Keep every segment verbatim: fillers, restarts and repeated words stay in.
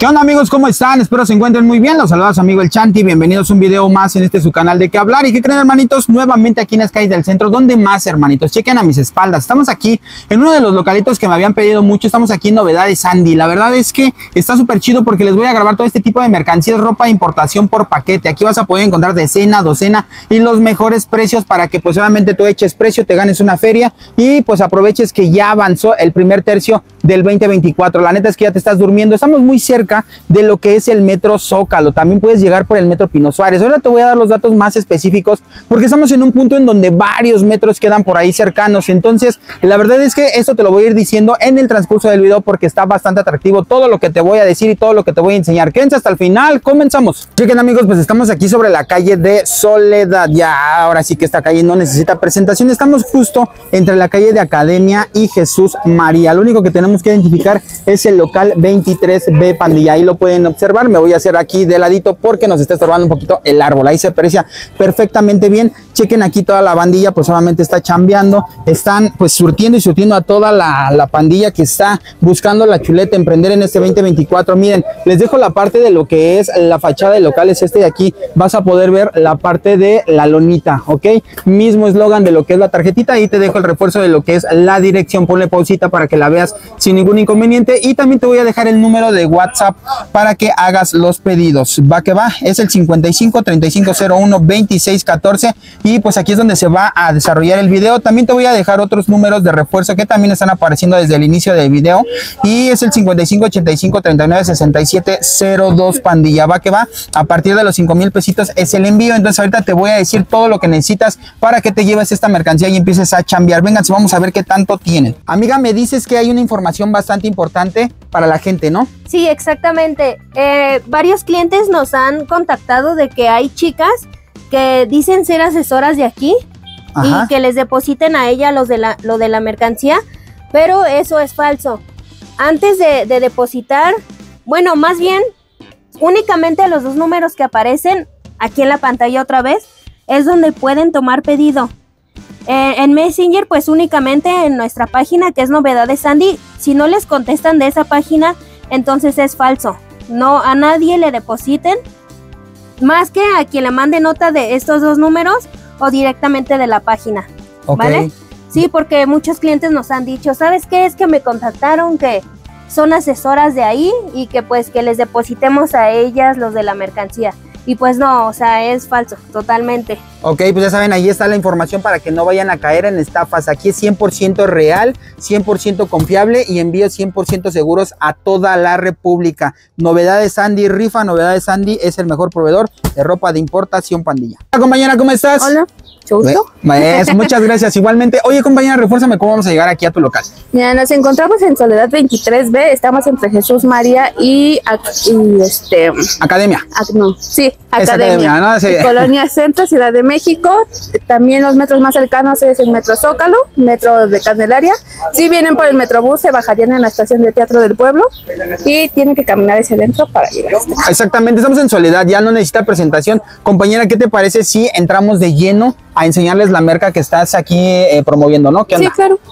¿Qué onda, amigos? ¿Cómo están? Espero se encuentren muy bien. Los saluda su amigo el Chanti. Bienvenidos a un video más en este su canal de qué hablar. ¿Y qué creen, hermanitos? Nuevamente aquí en las calles del centro. ¿Dónde más, hermanitos? Chequen a mis espaldas. Estamos aquí en uno de los localitos que me habían pedido mucho. Estamos aquí en Novedades Sandy. La verdad es que está súper chido porque les voy a grabar todo este tipo de mercancías, ropa de importación por paquete. Aquí vas a poder encontrar decena, docena y los mejores precios para que pues obviamente tú eches precio, te ganes una feria y pues aproveches que ya avanzó el primer tercio del veinte veinticuatro. La neta es que ya te estás durmiendo. Estamos muy cerca de lo que es el metro Zócalo. También puedes llegar por el metro Pino Suárez. Ahora te voy a dar los datos más específicos porque estamos en un punto en donde varios metros quedan por ahí cercanos. Entonces la verdad es que esto te lo voy a ir diciendo en el transcurso del video porque está bastante atractivo todo lo que te voy a decir y todo lo que te voy a enseñar. Quédense hasta el final. Comenzamos. Chequen, amigos, pues estamos aquí sobre la calle de Soledad. Ya ahora sí que esta calle no necesita presentación. Estamos justo entre la calle de Academia y Jesús María. Lo único que tenemos que identificar es el local veintitrés B, pandilla. Ahí lo pueden observar. Me voy a hacer aquí de ladito porque nos está estorbando un poquito el árbol. Ahí se aprecia perfectamente bien. Chequen aquí toda la bandilla, pues solamente está chambeando. Están pues surtiendo y surtiendo a toda la, la pandilla que está buscando la chuleta, emprender en este veinte veinticuatro. Miren, les dejo la parte de lo que es la fachada del local. Es este de aquí. Vas a poder ver la parte de la lonita, ¿ok? Mismo eslogan de lo que es la tarjetita. Ahí te dejo el refuerzo de lo que es la dirección. Ponle pausita para que la veas sin ningún inconveniente. Y también te voy a dejar el número de WhatsApp para que hagas los pedidos. Va que va, es el cincuenta y cinco, treinta y cinco cero uno, veintiséis catorce y pues aquí es donde se va a desarrollar el video. También te voy a dejar otros números de refuerzo que también están apareciendo desde el inicio del video y es el cincuenta y cinco, ochenta y cinco, treinta y nueve, sesenta y siete cero dos, pandilla. Va que va, a partir de los cinco mil pesitos es el envío. Entonces ahorita te voy a decir todo lo que necesitas para que te lleves esta mercancía y empieces a chambear. Vengan, vamos a ver qué tanto tienen. Amiga, me dices que hay una información bastante importante para la gente, ¿no? Sí, exactamente. Eh, varios clientes nos han contactado de que hay chicas que dicen ser asesoras de aquí. Ajá. Y que les depositen a ella los de la, lo de la mercancía, pero eso es falso. Antes de, de depositar, bueno, más bien, únicamente los dos números que aparecen aquí en la pantalla otra vez es donde pueden tomar pedido. Eh, en Messenger, pues únicamente en nuestra página que es Novedades Sandy. Si no les contestan de esa página, entonces es falso. No, a nadie le depositen, más que a quien le mande nota de estos dos números o directamente de la página. Okay. ¿Vale? Sí, porque muchos clientes nos han dicho, ¿sabes qué? Es que me contactaron que son asesoras de ahí y que pues que les depositemos a ellas los de la mercancía. Y pues no, o sea, es falso, totalmente. Ok, pues ya saben, ahí está la información para que no vayan a caer en estafas. Aquí es cien por ciento real, cien por ciento confiable y envíos cien por ciento seguros a toda la República. Novedades Sandy rifa, Novedades Sandy es el mejor proveedor de ropa de importación, pandilla. Hola, compañera, ¿cómo estás? Hola. Eso, muchas gracias. Igualmente. Oye, compañera, refuérzame cómo vamos a llegar aquí a tu local. Mira, nos encontramos en Soledad veintitrés B, estamos entre Jesús María y, y este Academia. A, no, sí, Academia. Academia, ¿no? Sí. Colonia Centro, Ciudad de México. También los metros más cercanos es el metro Zócalo, metro de Candelaria. Si vienen por el metrobús, se bajarían en la estación de Teatro del Pueblo y tienen que caminar hacia adentro para llegar. Exactamente, estamos en Soledad, ya no necesita presentación. Compañera, ¿qué te parece si entramos de lleno a enseñarles la merca que estás aquí eh, promoviendo, ¿no? ¿Qué onda? Sí, claro.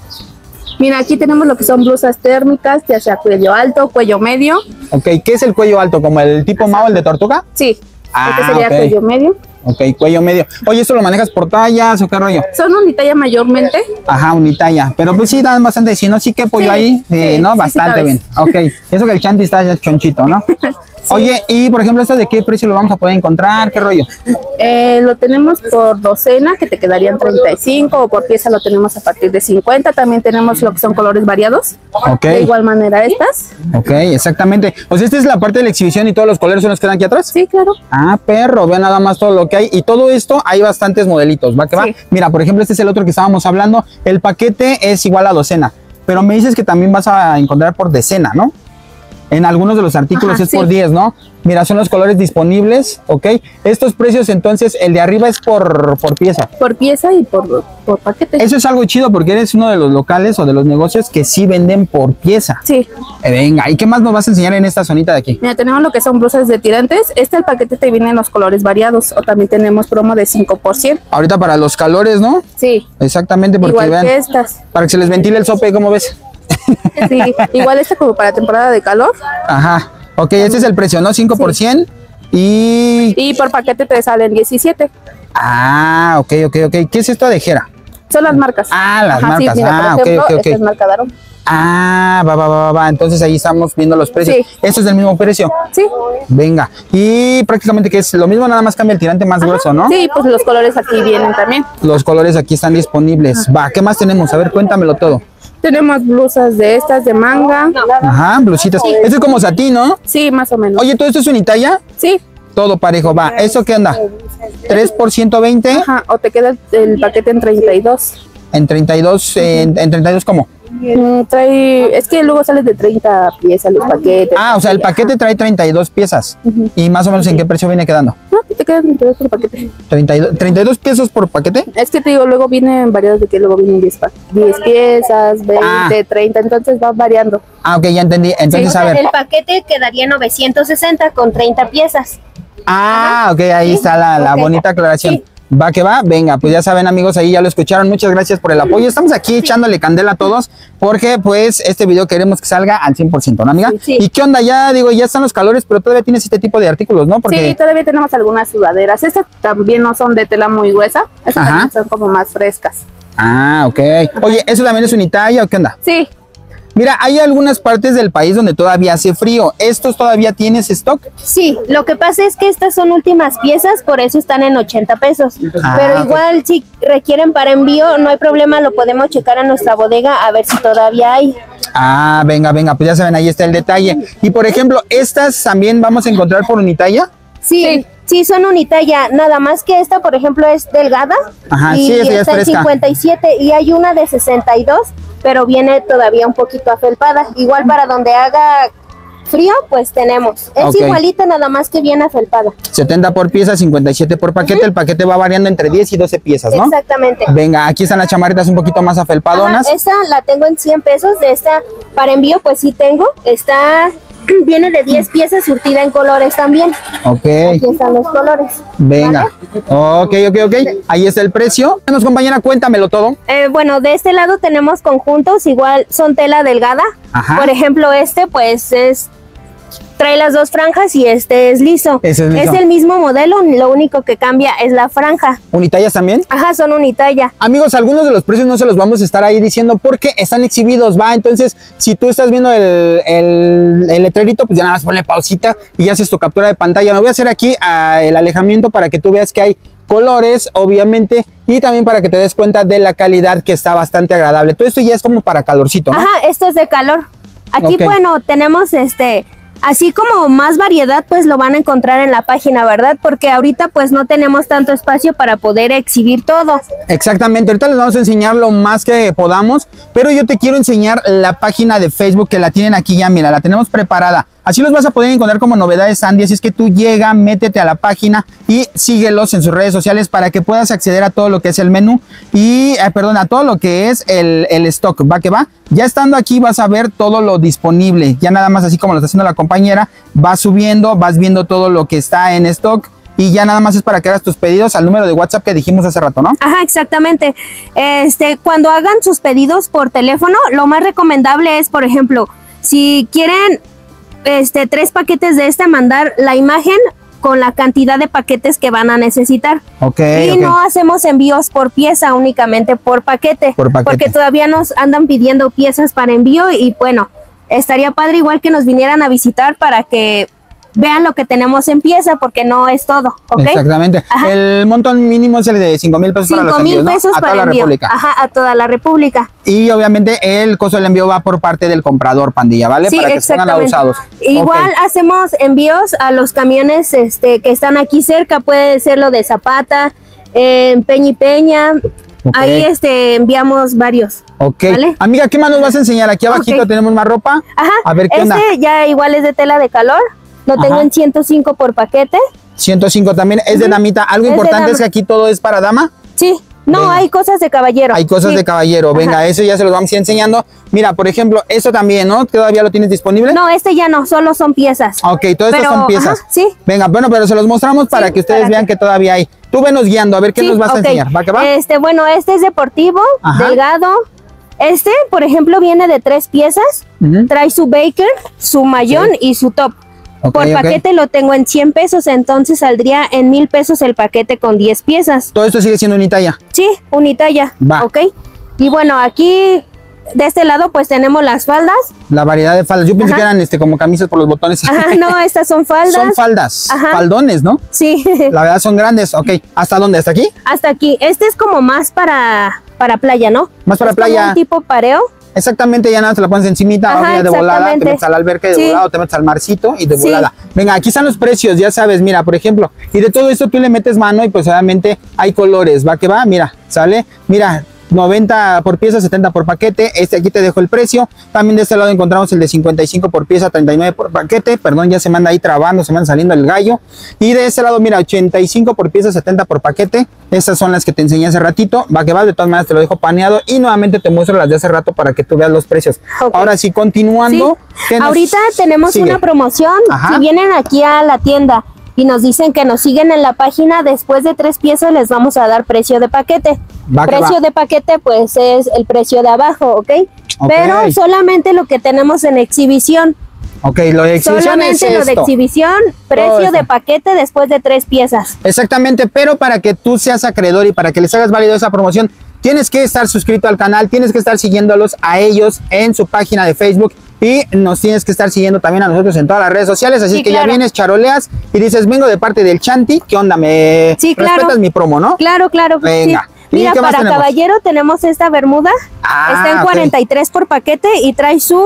Mira, aquí tenemos lo que son blusas térmicas, ya sea cuello alto, cuello medio. Ok, ¿qué es el cuello alto? ¿Como el tipo Mao, el de tortuga? Sí, ah, este sería okay. Cuello medio. Ok, cuello medio. Oye, ¿esto lo manejas por tallas o qué rollo? Son unitalla mayormente. Ajá, unitalla. Pero pues sí, dan bastante, si no, sí que pollo sí, ahí, eh, sí, ¿no? Sí, bastante sí bien. Ok, eso que el Chanti está ya chonchito, ¿no? Sí. Oye, y por ejemplo, ¿esto de qué precio lo vamos a poder encontrar? ¿Qué rollo? Eh, lo tenemos por docena, que te quedarían treinta y cinco, o por pieza lo tenemos a partir de cincuenta. También tenemos lo que son colores variados. Ok. De igual manera estas. Ok, exactamente. Pues esta es la parte de la exhibición y todos los colores son los que quedan aquí atrás. Sí, claro. Ah, perro, vean nada más todo lo que hay. Y todo esto, hay bastantes modelitos, ¿va que va? Sí. Mira, por ejemplo, este es el otro que estábamos hablando. El paquete es igual a docena, pero me dices que también vas a encontrar por decena, ¿no? En algunos de los artículos. Ajá, es sí. por diez, ¿no? Mira, son los colores disponibles, ¿ok? Estos precios, entonces, el de arriba es por, por pieza. Por pieza y por, por paquete. Eso es algo chido porque eres uno de los locales o de los negocios que sí venden por pieza. Sí. Eh, venga, ¿y qué más nos vas a enseñar en esta zonita de aquí? Mira, tenemos lo que son blusas de tirantes. Este, el paquete te viene en los colores variados. O también tenemos promo de cinco por ciento. Ahorita para los calores, ¿no? Sí. Exactamente, porque igual vean. que estas. Para que se les ventile el sope, ¿cómo ves? Sí, igual esta como para temporada de calor. Ajá. Ok, ese es el precio, ¿no? cinco por cien y... Y por paquete te salen diecisiete. Ah, ok, ok, ok. ¿Qué es esto de Jera? Son las marcas. Ah, las Ajá, marcas. Sí, mira, ah, por ejemplo, ok, ok, ok. esta es marca Daron. Ah, va, va, va, va. Entonces ahí estamos viendo los precios. Sí. ¿Esto es del mismo precio? Sí. Venga. Y prácticamente que es lo mismo, nada más cambia el tirante más grueso, ¿no? Sí, pues los colores aquí vienen también. Los colores aquí están disponibles. Va, ¿qué más tenemos? A ver, cuéntamelo todo. Tenemos blusas de estas de manga. Ajá, blusitas. Esto es como satín, ¿no? Sí, más o menos. Oye, ¿todo esto es unitalla? Sí. Todo parejo, va. ¿Eso qué onda? ¿tres por ciento veinte? Ajá, o te queda el, el paquete en treinta y dos. En treinta y dos, en, en treinta y dos, ¿cómo? Mm, trae, es que luego sale de treinta piezas los paquetes. Ah, o sea, el paquete trae treinta y dos piezas. Ujú. ¿Y más o menos en qué precio viene quedando? No, te quedan treinta y dos por paquete. treinta y dos, ¿treinta y dos pesos por paquete? Es que te digo, luego vienen variados de que luego vienen diez, pa- diez piezas, veinte, Ah. treinta, entonces va variando. Ah, ok, ya entendí. Entonces, O a sea, ver. el paquete quedaría novecientos sesenta con treinta piezas. Ah, ok, ahí está la, la Ok. bonita aclaración. Sí. Va que va, venga, pues ya saben amigos, ahí ya lo escucharon, muchas gracias por el apoyo, estamos aquí echándole candela a todos, porque pues este video queremos que salga al cien por ciento, ¿no amiga? Sí. ¿Y qué onda? Ya digo, ya están los calores, pero todavía tienes este tipo de artículos, ¿no? Porque... Sí, todavía tenemos algunas sudaderas. Estas también no son de tela muy gruesa, estas Ajá. también son como más frescas. Ah, ok. Oye, ¿eso también es unitalla o qué onda? Sí, Mira, hay algunas partes del país donde todavía hace frío, ¿estos todavía tienes stock? Sí, lo que pasa es que estas son últimas piezas, por eso están en ochenta pesos. Ah, Pero ok. igual si requieren para envío, no hay problema, lo podemos checar en nuestra bodega a ver si todavía hay. Ah, venga, venga, pues ya saben, ahí está el detalle. Y por ejemplo, ¿estas también vamos a encontrar por unitalla? Sí, sí, son unitalla, nada más que esta, por ejemplo, es delgada. Ajá, y sí, esa ya es está en fresca. cincuenta y siete y hay una de sesenta y dos, pero viene todavía un poquito afelpada. Igual para donde haga frío, pues tenemos. Es Ok. igualita, nada más que viene afelpada. setenta por pieza, cincuenta y siete por paquete, el paquete va variando entre diez y doce piezas, ¿no? Exactamente. Venga, aquí están las chamarritas un poquito más afelpadonas. Ajá, esta la tengo en cien pesos, de esta para envío pues sí tengo, está, viene de diez piezas surtida en colores también. Ok, Aquí están los colores. venga. Ok, ok, ok. Ahí está el precio. Bueno, compañera, cuéntamelo todo. Eh, bueno, de este lado tenemos conjuntos, igual son tela delgada. Ajá. Por ejemplo, este pues es, trae las dos franjas y este es liso. Ese es liso. el mismo modelo, lo único que cambia es la franja. ¿Unitallas también? Ajá, son unitalla. Amigos, algunos de los precios no se los vamos a estar ahí diciendo porque están exhibidos, va. Entonces, si tú estás viendo el, el, el letrerito, pues ya nada más ponle pausita y haces tu captura de pantalla. Me voy a hacer aquí ah, el alejamiento para que tú veas que hay colores, obviamente, y también para que te des cuenta de la calidad, que está bastante agradable. Todo esto ya es como para calorcito, ¿no? Ajá, esto es de calor. Aquí, Ok. bueno, tenemos este, así como más variedad, pues lo van a encontrar en la página, ¿verdad? Porque ahorita pues no tenemos tanto espacio para poder exhibir todo. Exactamente, ahorita les vamos a enseñar lo más que podamos, pero yo te quiero enseñar la página de Facebook, que la tienen aquí ya, mira, la tenemos preparada. Así los vas a poder encontrar como Novedades Sandy, así es que tú llega, métete a la página y síguelos en sus redes sociales para que puedas acceder a todo lo que es el menú y, eh, perdón, a todo lo que es el, el stock, va que va. Ya estando aquí vas a ver todo lo disponible, ya nada más así como lo está haciendo la compañera, vas subiendo, vas viendo todo lo que está en stock. Y ya nada más es para que hagas tus pedidos al número de WhatsApp que dijimos hace rato, ¿no? Ajá, exactamente. Este, cuando hagan sus pedidos por teléfono, lo más recomendable es, por ejemplo, si quieren este tres paquetes de este, mandar la imagen con la cantidad de paquetes que van a necesitar. Ok, Y ok. no hacemos envíos por pieza, únicamente por paquete, Por paquete. porque todavía nos andan pidiendo piezas para envío y bueno, estaría padre igual que nos vinieran a visitar para que vean lo que tenemos en pieza, porque no es todo, ¿ok? Exactamente. Ajá. El monto mínimo es el de cinco mil pesos para los cinco mil envíos, ¿no? pesos A para toda la envío. República. Ajá, a toda la República. Y obviamente el costo del envío va por parte del comprador, pandilla, ¿vale? Sí, para que se pongan exactamente. abusados. Igual Ok. hacemos envíos a los camiones este, que están aquí cerca, puede ser lo de Zapata, eh, Peña y Peña. Ok. Ahí este, enviamos varios. Ok. ¿Vale? Amiga, ¿qué más nos vas a enseñar? Aquí abajito Ok. tenemos más ropa. Ajá, A ver, ¿qué este onda? ya igual es de tela de calor, lo tengo Ajá. en ciento cinco por paquete. ciento cinco también. Es de Ujú. damita. Algo Es de importante dama. es que aquí todo es para dama. Sí, no, Venga. hay cosas de caballero. Hay cosas Sí. de caballero. Venga, Ajá. eso ya se los vamos a ir enseñando. Mira, por ejemplo, eso también, ¿no? ¿Todavía lo tienes disponible? No, este ya no, solo son piezas. Ok, todas estas Pero, son piezas. ajá, sí. Venga, bueno, pero se los mostramos para Sí, que ustedes para vean que- que todavía hay. Tú venos guiando, a ver qué Sí, nos vas ok. a enseñar. ¿Va que va? Este, bueno, este es deportivo, Ajá. delgado. Este, por ejemplo, viene de tres piezas. Ujú. Trae su baker, su mayón y su top. Okay, por okay. paquete lo tengo en cien pesos, entonces saldría en mil pesos el paquete con diez piezas. Todo esto sigue siendo unitalla. Sí, unitalla. Va. Ok. Y bueno, aquí de este lado pues tenemos las faldas. La variedad de faldas. Yo pensé Ajá. que eran este como camisas por los botones. Ajá, no, estas son faldas. Son faldas. Ajá. Faldones, ¿no? Sí. La verdad son grandes. Ok. ¿Hasta dónde? ¿Hasta aquí? Hasta aquí. Este es como más para, para playa, ¿no? Más para es como playa. un tipo pareo. Exactamente, ya nada, te la pones encimita, Ajá, ahora de volada, te exactamente. metes a la alberca de Sí. volada o te metes al marcito y de Sí. volada. Venga, aquí están los precios, ya sabes, mira, por ejemplo, y de todo esto tú le metes mano y pues obviamente hay colores, va que va, mira, sale, mira, noventa por pieza, setenta por paquete. Este aquí te dejo el precio. También de este lado encontramos el de cincuenta y cinco por pieza, treinta y nueve por paquete. Perdón, ya se me anda ahí trabando, se me anda saliendo el gallo. Y de este lado, mira, ochenta y cinco por pieza, setenta por paquete. Estas son las que te enseñé hace ratito. Va que va, de todas maneras te lo dejo paneado. Y nuevamente te muestro las de hace rato para que tú veas los precios. Okay. Ahora sí, continuando. Sí. Nos... Ahorita tenemos sigue? una promoción. Ajá. Si vienen aquí a la tienda y nos dicen que nos siguen en la página, después de tres piezas les vamos a dar precio de paquete. Va que Precio va. de paquete pues es el precio de abajo, ¿ok? Ok. Pero solamente lo que tenemos en exhibición. Ok, lo de exhibición Solamente es lo de esto. exhibición, precio esto. de paquete después de tres piezas. Exactamente, pero para que tú seas acreedor y para que les hagas válido esa promoción, tienes que estar suscrito al canal, tienes que estar siguiéndolos a ellos en su página de Facebook y nos tienes que estar siguiendo también a nosotros en todas las redes sociales. Así Sí, es que claro. ya vienes, charoleas y dices, vengo de parte del Chanti, ¿qué onda? ¿Me Sí, claro. respetas mi promo, no? Claro, claro. Venga. Sí. ¿Y Mira, qué más para tenemos? caballero tenemos esta bermuda. Ah, Está en ok. cuarenta y tres por paquete y trae su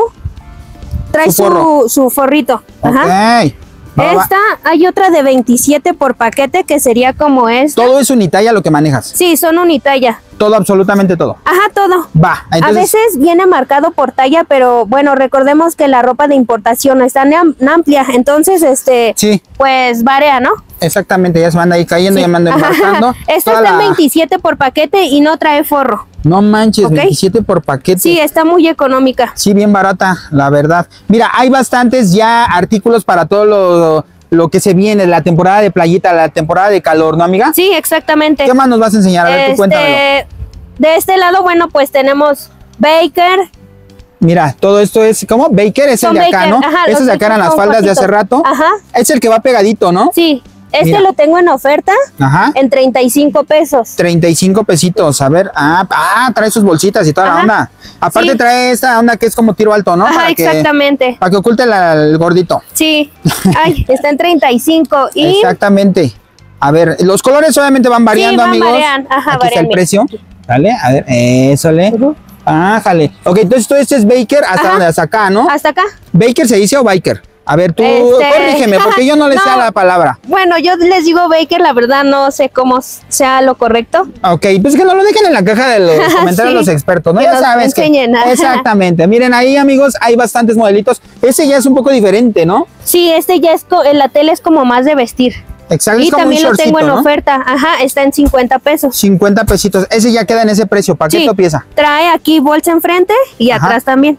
trae Su forro. su, su forrito. Ajá. Ok. Va, va. Esta hay otra de veintisiete por paquete que sería como esta. Todo es unitalla lo que manejas. Sí, son unitalla. Todo, absolutamente todo. Ajá, todo. Va, entonces. A veces viene marcado por talla, pero bueno, recordemos que la ropa de importación no es tan am- amplia, entonces este Sí, pues varía, ¿no? exactamente, ya se me anda ahí cayendo, ya me ando Ajá. embarcando. Esta Toda está en la- veintisiete por paquete y no trae forro. No manches, Ok. veintisiete por paquete. Sí, está muy económica. Sí, bien barata, la verdad. Mira, hay bastantes ya artículos para todo lo, lo que se viene, la temporada de playita, la temporada de calor, ¿no, amiga? Sí, exactamente. ¿Qué más nos vas a enseñar? A ver, tú cuéntamelo. Este, de este lado, bueno, pues tenemos Baker. Mira, todo esto es, ¿cómo? Baker es Son el de acá, Baker, ¿no? ajá, Esos los de acá eran Baker las son faldas de hace cortitos. rato. Ajá. Es el que va pegadito, ¿no? Sí, este Mira. lo tengo en oferta Ajá. en treinta y cinco pesos. treinta y cinco pesitos, a ver, ah, ah, trae sus bolsitas y toda la Ajá. onda. Aparte Sí. trae esta onda que es como tiro alto, ¿no? Ajá, Para que, exactamente. para que oculte la- el gordito. Sí. Ay, está en treinta y cinco y Exactamente. A ver, los colores obviamente van variando, van amigos. varían, ajá, Aquí está varían, el mira. precio. Dale, a ver, eso le. Ujú. Ah, jale. Ok, entonces todo este es Baker hasta Ajá. donde, hasta acá, ¿no? hasta acá. ¿Baker se dice o Biker? A ver, tú Este- corrígeme, porque yo no le sé No. a la palabra. Bueno, yo les digo Baker, la verdad no sé cómo sea lo correcto. Ok, pues que nos lo dejen en la caja de los comentarios Sí, los expertos, ¿no? que Ya nos sabes que. enseñen, ajá. Exactamente. Miren, ahí, amigos, hay bastantes modelitos. Ese ya es un poco diferente, ¿no? Sí, este ya es, co- la tela es como más de vestir. Exacto, es Y como un también lo tengo en shortcito, ¿no? oferta. Ajá, está en cincuenta pesos. cincuenta pesitos. Ese ya queda en ese precio, paquete Sí, o pieza. trae aquí bolsa enfrente y Ajá. atrás también.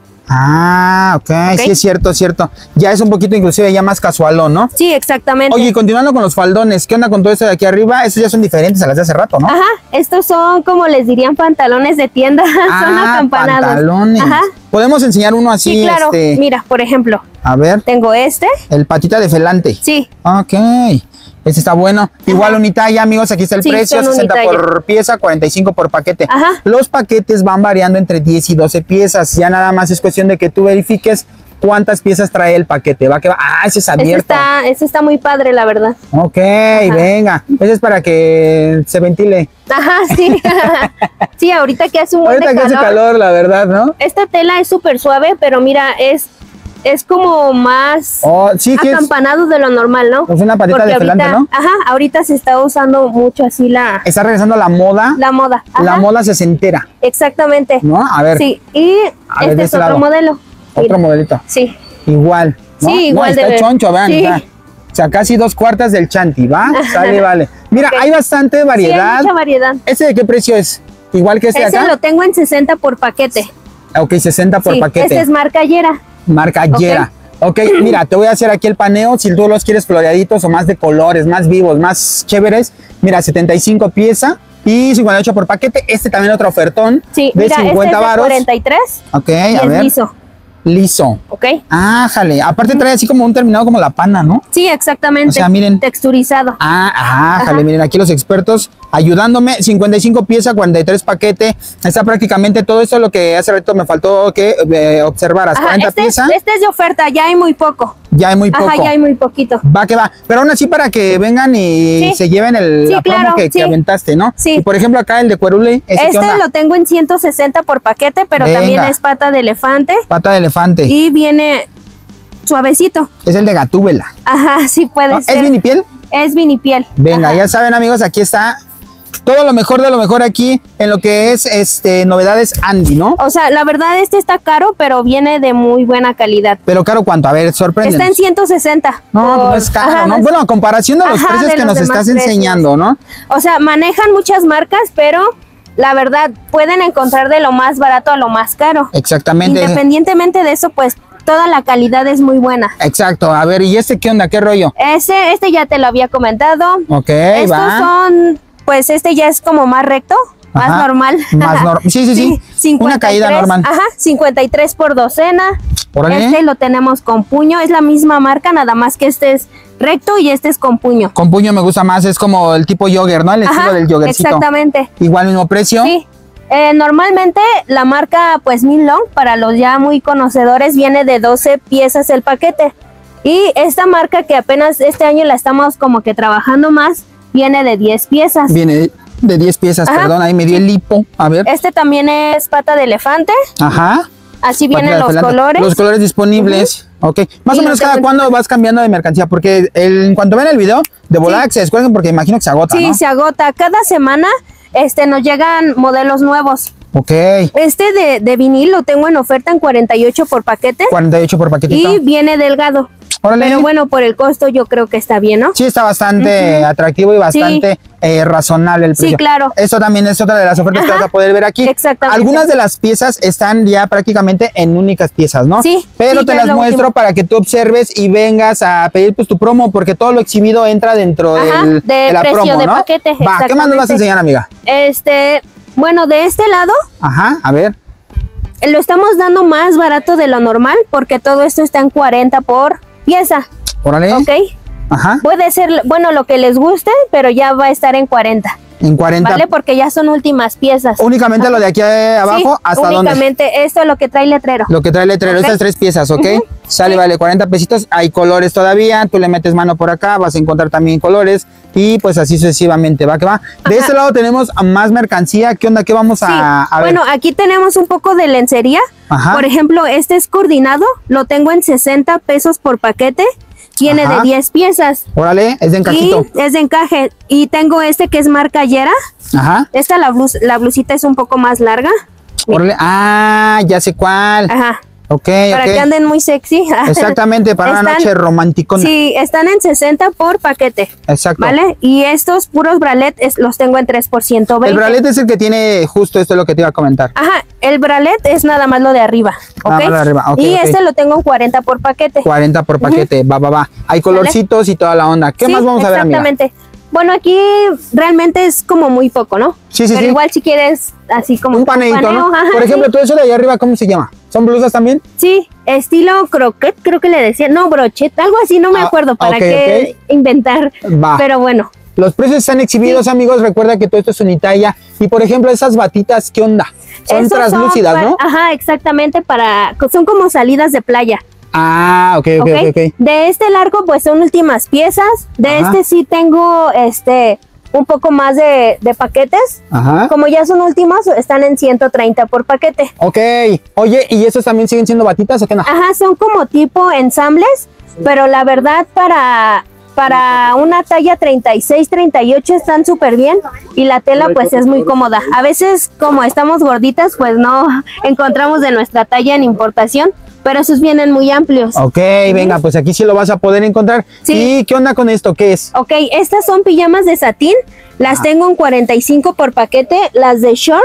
Ah, ok, Ok. sí es cierto, es cierto. Ya es un poquito inclusive ya más casualón, ¿no? Sí, exactamente. Oye, y continuando con los faldones, ¿qué onda con todo esto de aquí arriba? Estos ya son diferentes a las de hace rato, ¿no? Ajá, estos son como les dirían pantalones de tienda, son Ah, acampanados. pantalones. Ajá. Podemos enseñar uno así, Sí, claro. este, Mira, por ejemplo, a ver, tengo este. el patita de felante. Sí, Ok, este está bueno. Igual unitalla, amigos, aquí está el Sí, precio, son sesenta unitalla. por pieza, cuarenta y cinco por paquete. Ajá. Los paquetes van variando entre diez y doce piezas, ya nada más es cuestión de que tú verifiques cuántas piezas trae el paquete. Va que va, ah, ese es este abierto. está, este está muy padre, la verdad. Ok, venga, ese es para que se ventile. Ajá, sí. Sí, ahorita que hace un buen Ahorita de que hace calor. calor, la verdad, ¿no? Esta tela es súper suave, pero mira, es, es como más Oh, sí, que es acampanado de lo normal, ¿no? pues una patita Porque de felante, ahorita, ¿no? Ajá, ahorita se está usando mucho así la, Está regresando la moda, la moda. Ajá, la moda sesentera, exactamente. ¿no? A ver, Sí, y A ver, este de es este otro lado. modelo. otro Mira, modelito. Sí, Igual, ¿no? Sí, No, igual está de- choncho, vean, sí. está. O sea, casi dos cuartas del Chanti, ¿va? Sale, vale. Mira, Ok. hay bastante sí, hay variedad. mucha variedad. ¿Ese de qué precio es? Igual que este de Ese acá. lo tengo en sesenta por paquete. Ok, sesenta por Sí, paquete. este es marca Yera. Marca Yera. Ok, mira, te voy a hacer aquí el paneo. Si tú los quieres floreaditos o más de colores, más vivos, más chéveres. Mira, setenta y cinco pieza y cincuenta y ocho por paquete. Este también otro ofertón Sí, de mira, cincuenta este es de varos. cuarenta y tres Ok, y a es ver. liso. Liso. ¿Ok? Ah, jale. Aparte trae así como un terminado como la pana, ¿no? Sí, exactamente. O sea, miren. Texturizado. Ah, ajá, jale, miren, aquí los expertos ayudándome. cincuenta y cinco piezas, cuarenta y tres paquete. Está prácticamente todo esto lo que hace rato me faltó que eh, observaras. Ajá, cuarenta este, piezas. Es, este es de oferta, ya hay muy poco. Ya hay muy poco. Ajá, ya hay muy poquito. Va que va. Pero aún así para que vengan y Sí. se lleven el Sí, la promo claro, que, sí. que aventaste, ¿no? Sí. Y por ejemplo acá el de Cuerule. ¿ese qué Este onda? lo tengo en ciento sesenta por paquete, pero Venga. también es pata de elefante. Pata de elefante. Y viene suavecito. Es el de Gatúbela. Ajá, sí puede ¿No? ser. ¿Es vinipiel? Es vinipiel. Venga, Ajá. ya saben amigos, aquí está todo lo mejor de lo mejor aquí en lo que es este novedades Andy, ¿no? O sea, la verdad este está caro, pero viene de muy buena calidad. Pero caro cuánto, a ver, sorprende. Está en ciento sesenta. No, por- no es caro, ajá, ¿no? es- Bueno, a comparación de los Ajá, precios de que los nos demás estás precios. enseñando, ¿no? O sea, manejan muchas marcas, pero la verdad pueden encontrar de lo más barato a lo más caro. Exactamente. Independientemente de eso, pues toda la calidad es muy buena. Exacto. A ver, ¿y este qué onda? ¿Qué rollo? Ese, este ya te lo había comentado. Ok, Estos va. son, pues este ya es como más recto, Ajá, más normal. Más normal. Sí, sí, sí. cincuenta y Una caída tres, normal. Ajá, cincuenta y tres por docena. Órale. Este lo tenemos con puño, es la misma marca, nada más que este es recto y este es con puño. Con puño me gusta más, es como el tipo jogger, ¿no? El estilo Ajá, del joggercito. exactamente. Igual mismo precio. Sí. Eh, normalmente la marca pues Minlong, para los ya muy conocedores, viene de doce piezas el paquete. Y esta marca que apenas este año la estamos como que trabajando más, viene de diez piezas. Viene de diez piezas, Ajá. perdón, ahí me dio el hipo. A ver. Este también es pata de elefante, Ajá. así vienen Pata de los elefante. colores. Los colores disponibles. Ok. Más Y o los menos cada tengo en- cuándo vas cambiando de mercancía, porque el- en cuanto ven el video, de volada Sí. que se descuelguen porque imagino que se agota, Sí, ¿no? se agota. Cada semana este, nos llegan modelos nuevos. Ok. Este de, de vinil lo tengo en oferta en cuarenta y ocho por paquete cuarenta y ocho por paquetito. y viene delgado. Órale. Pero bueno, por el costo yo creo que está bien, ¿no? Sí, está bastante atractivo y bastante eh, razonable el Sí, precio. claro. Esto también es otra de las ofertas que Ajá. vas a poder ver aquí. Exactamente. Algunas de las piezas están ya prácticamente en únicas piezas, ¿no? Sí, Pero sí, te ya las es lo muestro último. para que tú observes y vengas a pedir pues tu promo, porque todo lo exhibido entra dentro Ajá, del, de de la precio promo, de ¿no? paquete, Va, ¿qué más nos vas a exactamente. enseñar, amiga? Este, bueno, de este lado Ajá, a ver. eh, lo estamos dando más barato de lo normal porque todo esto está en cuarenta por pieza, Órale. ¿ok? Ajá. Puede ser, bueno, lo que les guste, pero ya va a estar en cuarenta, En cuarenta. ¿vale? Porque ya son últimas piezas. Únicamente lo de aquí abajo, Sí, ¿hasta dónde? únicamente esto es lo que trae letrero. Lo que trae el letrero, Ok. estas tres piezas, ¿ok? Ujú. Sale, Sí. vale, cuarenta pesitos. Hay colores todavía, tú le metes mano por acá, vas a encontrar también colores y pues así sucesivamente, va que va. De Ajá. este lado tenemos más mercancía. ¿Qué onda? ¿Qué vamos Sí, a, a ver? bueno, aquí tenemos un poco de lencería. Ajá. Por ejemplo, este es coordinado, lo tengo en sesenta pesos por paquete, tiene Ajá. de diez piezas. Órale, es de encajito. Y es de encaje. Y tengo este que es marca Yera. Ajá. Esta, la, blus- la blusita es un poco más larga. Órale. Ah, ya sé cuál. Ajá. Ok, Para ok. que anden muy sexy. Exactamente, para una Están- noche romanticona. Sí, están en sesenta por paquete. Exacto. ¿Vale? Y estos puros bralet es- los tengo en tres por ciento veinte. El bralet es el que tiene justo esto, es lo que te iba a comentar. Ajá, el bralet es nada más lo de arriba. ¿Ok? Nada más lo de arriba, ok, y ok. este lo tengo en cuarenta por paquete. cuarenta por paquete, va, va, va. Hay colorcitos y toda la onda. ¿Qué Sí, más vamos a ver, amiga? Exactamente. Bueno, aquí realmente es como muy poco, ¿no? Sí, sí, Pero sí. igual si quieres así como Un paneíto, paneo, ¿no? ajá, Por ejemplo, sí. todo eso de ahí arriba, ¿cómo se llama? ¿Son blusas también? Sí, estilo croquet, creo que le decía. No, brochet, algo así, no me Ah, acuerdo para ok, qué inventar. Va. Pero bueno, Los precios están exhibidos, amigos. Recuerda que todo esto es unitalla. Y por ejemplo, esas batitas, ¿qué onda? Son esos translúcidas, pa- ¿no? Ajá, exactamente, para son como salidas de playa. Ah, ok, ok, ¿ok? ok. ok. De este largo, pues son últimas piezas. De Ajá. este sí tengo este un poco más de, de paquetes. Ajá. Como ya son últimas, están en ciento treinta por paquete. Ok. Oye, ¿y esos también siguen siendo batitas o qué no? Ajá, son como tipo ensambles, pero la verdad para, para una talla treinta y seis, treinta y ocho están súper bien y la tela pues es muy cómoda. A veces como estamos gorditas pues no encontramos de nuestra talla en importación, pero esos vienen muy amplios. Ok, venga, pues aquí sí lo vas a poder encontrar. Sí. ¿Y qué onda con esto? ¿Qué es? Ok, estas son pijamas de satín, las tengo en cuarenta y cinco por paquete, las de short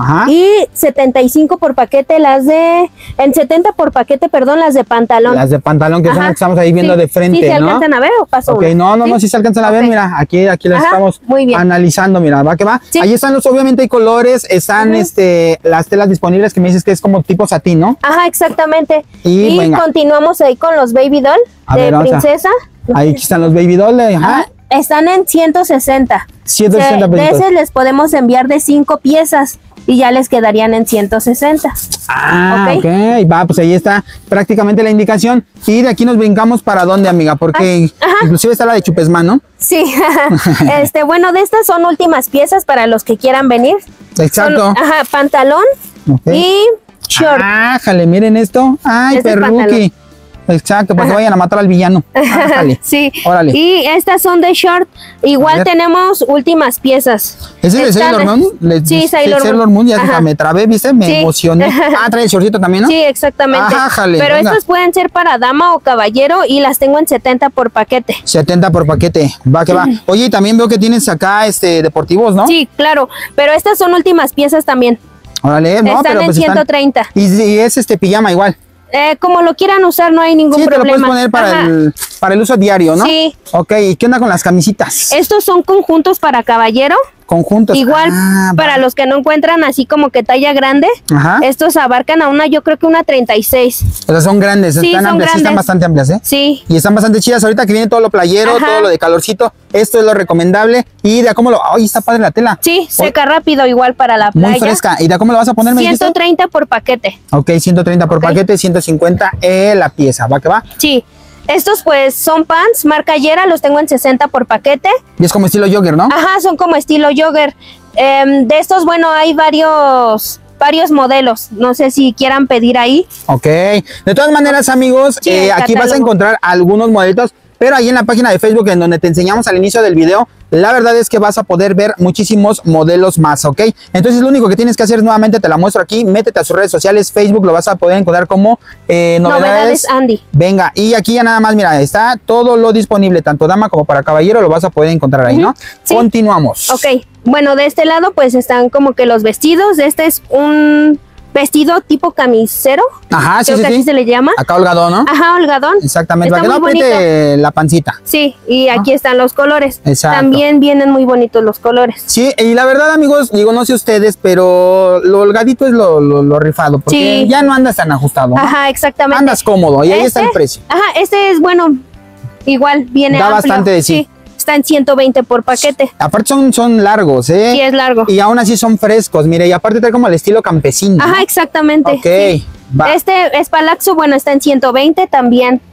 Ajá. Y setenta y cinco por paquete las de, en setenta por paquete, perdón, las de pantalón. Las de pantalón que son las que estamos ahí viendo sí, de frente, ¿sí se ¿no? alcanzan a ver o paso Ok, una? no, no, ¿Sí? no, sí se alcanzan a ver, Ok. mira, aquí, aquí las Ajá, estamos muy bien. analizando, mira, va que va. Sí. Ahí están los, obviamente hay colores, están Ujú. este, las telas disponibles que me dices que es como tipo satín, ¿no? Ajá, exactamente. Y Y, venga. continuamos ahí con los baby doll A de ver, vamos a- princesa. Ahí están los baby doll, ajá, Ajá, están en ciento sesenta. ciento sesenta de pesitos. ese les podemos enviar de cinco piezas y ya les quedarían en ciento sesenta. Ah, Ok. ok, va, pues ahí está prácticamente la indicación. Y de aquí nos brincamos para dónde, amiga, porque Ah, ajá. inclusive está la de Chupesman, ¿no? Sí, este, bueno, de estas son últimas piezas para los que quieran venir. Exacto. Son, ajá, pantalón Ok. y short. Ájale, miren esto. Ay, Este es perruqui. pantalón. Exacto, pues que vayan a matar al villano. Ájale. Sí, Órale. y estas son de short. A Igual ver. tenemos últimas piezas. ¿Ese es de Están- Sailor Moon? Le- Sí, Sailor Sailor Moon. Moon, ya Ajá. me trabé, ¿viste? Me Sí. emocioné. Ah, trae el shortcito también, ¿no? Sí, exactamente. Ajá, jale, Pero venga. estas pueden ser para dama o caballero y las tengo en setenta por paquete. setenta por paquete. Va que va. Oye, y también veo que tienes acá este deportivos, ¿no? Sí, claro, pero estas son últimas piezas también. Órale, no, Están pero en pues están- ciento treinta. Y, y es este pijama igual. Eh, como lo quieran usar, no hay ningún Sí, te lo problema. puedes poner para Ajá. el, para el uso diario, ¿no? Sí. Ok, ¿y qué onda con las camisitas? Estos son conjuntos para caballero. Conjuntos. Igual, Ah, para va. los que no encuentran así como que talla grande, Ajá. estos abarcan a una, yo creo que una treinta y seis. O sea, son grandes, Sí, están son amplias, sí están grandes. bastante amplias, ¿eh? Sí, Y están bastante chidas. Ahorita que viene todo lo playero, Ajá. todo lo de calorcito, esto es lo recomendable. Y de a cómo lo. ¡Ay, está padre la tela! sí, Oy, seca rápido igual para la playa. muy fresca. ¿Y de a cómo lo vas a poner, me dijiste? ciento treinta por paquete. Ok, ciento treinta por Ok. paquete, ciento cincuenta eh, la pieza. ¿Va que va? Sí. Estos pues son pants, marca Yera, los tengo en sesenta por paquete. Y es como estilo jogger, ¿no? Ajá, son como estilo jogger. Em, de estos, bueno, hay varios varios modelos. No sé si quieran pedir ahí. Ok. De todas maneras, amigos, Sí, eh, el aquí vas a catálogo. encontrar algunos modelitos, pero ahí en la página de Facebook, en donde te enseñamos al inicio del video, la verdad es que vas a poder ver muchísimos modelos más, ¿ok? Entonces, lo único que tienes que hacer, nuevamente te la muestro aquí, métete a sus redes sociales, Facebook, lo vas a poder encontrar como eh, novedades. Novedades Andy. Venga, y aquí ya nada más, mira, está todo lo disponible, tanto dama como para caballero, lo vas a poder encontrar ahí, ¿no? Sí. Continuamos. Ok, bueno, de este lado pues están como que los vestidos. Este es un vestido tipo camisero. Ajá, sí, Creo sí, que sí. así se le llama. Acá holgado, ¿no? Ajá, holgadón. Exactamente, Está para que no muy apriete la pancita. Sí, y aquí están los colores. Exacto. También vienen muy bonitos los colores. Sí, y la verdad, amigos, digo, no sé ustedes, pero lo holgadito es lo, lo, lo rifado, porque Sí. ya no andas tan ajustado, ¿no? Ajá, exactamente. Andas cómodo, y ahí está el Este- precio. Ajá, este es bueno, igual viene Da amplio. bastante de sí. Está en ciento veinte por paquete. Aparte son, son largos, ¿eh? Sí, es largo. Y aún así son frescos, mire, y aparte trae como el estilo campesino. ¿no? Ajá, exactamente. Ok, sí. va. Este es palaxo, bueno, está en ciento veinte también.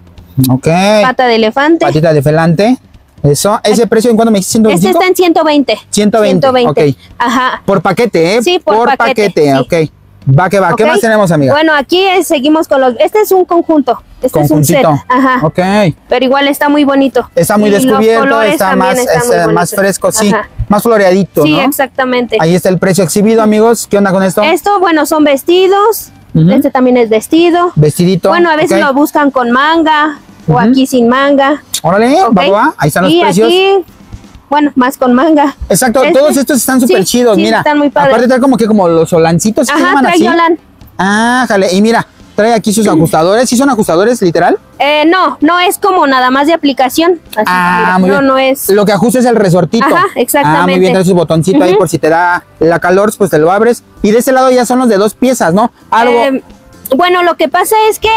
Ok. Pata de elefante. Patita de felante. Eso, ese precio en cuánto me dijiste, ciento Este veinticinco. está en ciento veinte. ciento veinte, ok. Ajá. Por paquete, ¿eh? Sí, por paquete, sí. ok. Va que va. ¿Qué Ok. más tenemos, amiga? Bueno, aquí eh, seguimos con los. Este es un conjunto. Este es un set. Conjuntito. Ajá. Ok. Pero igual está muy bonito. Está muy Y los descubierto, colores está también más, están es, muy eh, más bonitos. fresco, sí. Ajá. Más floreadito, Sí, ¿no? exactamente. Ahí está el precio exhibido, amigos. ¿Qué onda con esto? Esto, bueno, son vestidos. Ujú. Este también es vestido. Vestidito. Bueno, a veces ok. lo buscan con manga o Ujú. aquí sin manga. Órale, ¿ok? va, va. Ahí están los y precios. aquí, bueno, más con manga. Exacto, este- todos estos están súper sí, chidos, sí, mira. están muy padres. Aparte trae como que como los solancitos, ¿sí se Ajá, llaman trae así? Yolan. Ah, jale. Y mira, trae aquí sus ajustadores. ¿Sí son ajustadores, literal? Eh, no, no es como nada más de aplicación. Así, Ah, mira, muy no, bien. no es. Lo que ajusta es el resortito. Ajá, Ah, muy exactamente. bien, trae su botoncito ahí Ujú. por si te da la calor, pues te lo abres. Y de este lado ya son los de dos piezas, ¿no? Algo. Eh, bueno, lo que pasa es que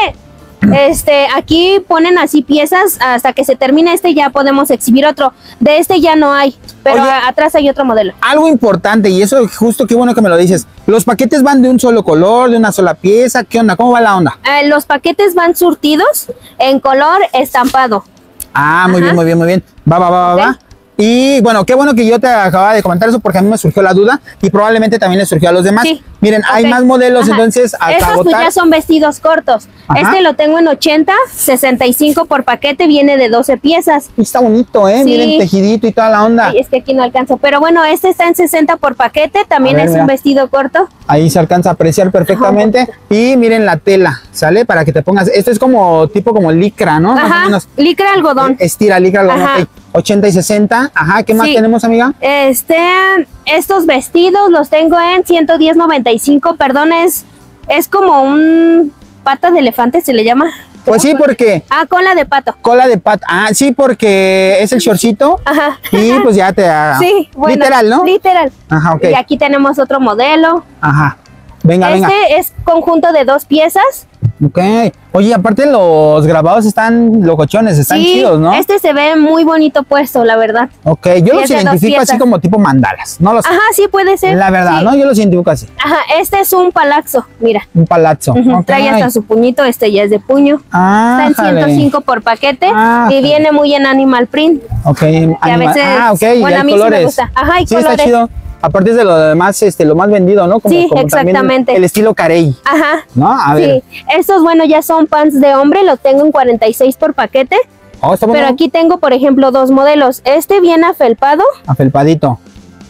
este aquí ponen así piezas hasta que se termine este, ya podemos exhibir otro. De este ya no hay, pero Oye. a- atrás hay otro modelo. Algo importante, y eso justo qué bueno que me lo dices. Los paquetes van de un solo color, de una sola pieza. ¿Qué onda? ¿Cómo va la onda? Eh, los paquetes van surtidos en color estampado. Ah, muy Ajá. bien, muy bien, muy bien. Va, va, va, va, Ok. va. Y bueno, qué bueno que yo te acababa de comentar eso porque a mí me surgió la duda y probablemente también le surgió a los demás. Sí. Miren, hay Ok. más modelos, Ajá. entonces hasta Estos pues agotar. ya son vestidos cortos. Ajá. Este lo tengo en ochenta, sesenta y cinco por paquete, viene de doce piezas. Está bonito, ¿eh? Sí. Miren, tejidito y toda la onda. Ay, es que aquí no alcanzo. Pero bueno, este está en sesenta por paquete, también A ver, es mira. un vestido corto. Ahí se alcanza a apreciar perfectamente. Y miren la tela, ¿sale? Para que te pongas. Esto es como tipo como licra, ¿no? Más o Ajá, menos. licra algodón. Estira, licra, algodón, Ajá. ok. ochenta y sesenta. Ajá, ¿qué más Sí. tenemos, amiga? Este, estos vestidos los tengo en ciento diez noventa y cinco, perdón, es, es como un pata de elefante, se le llama. Pues sí, porque Ah, cola de pato. cola de pato. Ah, sí, porque es el shortcito. Ajá. Y pues ya te da. Sí, bueno. Literal, ¿no? Literal. Ajá, ok. Y aquí tenemos otro modelo. Ajá. Venga, Este venga. es conjunto de dos piezas. Ok. Oye, aparte los grabados están locochones, están Sí, chidos, ¿no? este se ve muy bonito puesto, la verdad. Ok, yo los es de dos identifico así piezas. como tipo mandalas. No los. Ajá, sí puede ser. La verdad, Sí. ¿no? Yo los identifico así. Ajá, este es un palazzo, mira. Un palazzo. Ujú, Ok. trae hasta su puñito, este ya es de puño. Ah, Está en ciento cinco por paquete Ah, y jale. viene muy en animal print. Ok. Que a anima- veces, ah, ok. y bueno, hay a mí sí me colores. gusta. Ajá, y sí, colores. está chido. Aparte es de lo demás, este, lo más vendido, ¿no? Como, Sí, como también exactamente. el estilo carey, Ajá. ¿no? A ver. Sí, estos, bueno, ya son pants de hombre, los tengo en cuarenta y seis por paquete. Oh, está bueno. Pero aquí tengo, por ejemplo, dos modelos. Este viene afelpado Afelpadito.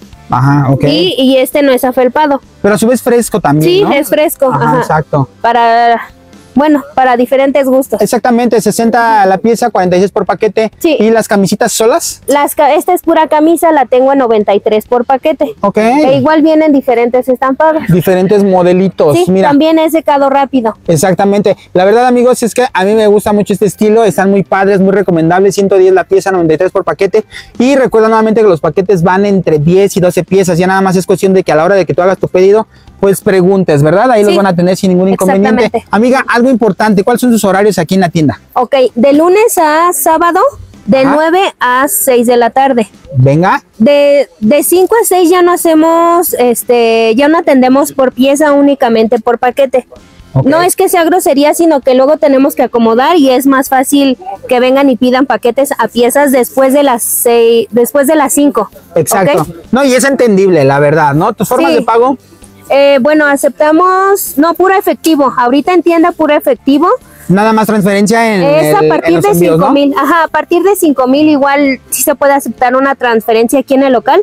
Ajá, ok. y, y este no es afelpado. Pero a su vez fresco también, Sí, ¿no? es fresco. Ajá, Ajá. exacto. Para, bueno, para diferentes gustos. Exactamente, sesenta la pieza, cuarenta y seis por paquete. Sí. ¿Y las camisitas solas? Las, ca- esta es pura camisa, la tengo en noventa y tres por paquete. Ok. E igual vienen diferentes estampados. Diferentes modelitos, Sí, mira. también es secado rápido. Exactamente. La verdad, amigos, es que a mí me gusta mucho este estilo. Están muy padres, muy recomendables. ciento diez la pieza, noventa y tres por paquete. Y recuerda nuevamente que los paquetes van entre diez y doce piezas. Ya nada más es cuestión de que a la hora de que tú hagas tu pedido, pues preguntes, ¿verdad? Ahí los Sí, van a tener sin ningún inconveniente. exactamente. Amiga, algo importante. ¿Cuáles son sus horarios aquí en la tienda? Ok, de lunes a sábado, de Ajá. nueve a seis de la tarde. Venga. De, de cinco a seis ya no hacemos, este, ya no atendemos por pieza, únicamente por paquete. Ok. No es que sea grosería, sino que luego tenemos que acomodar y es más fácil que vengan y pidan paquetes a piezas después de las seis, después de las cinco. Exacto. ¿ok? No, y es entendible, la verdad, ¿no? ¿Tus formas Sí. de pago? Eh, bueno, aceptamos, no, puro efectivo. Ahorita en tienda puro efectivo. Nada más transferencia en, Es a el- en partir los de envíos, cinco ¿no? mil. Ajá, a partir de cinco mil igual sí se puede aceptar una transferencia aquí en el local.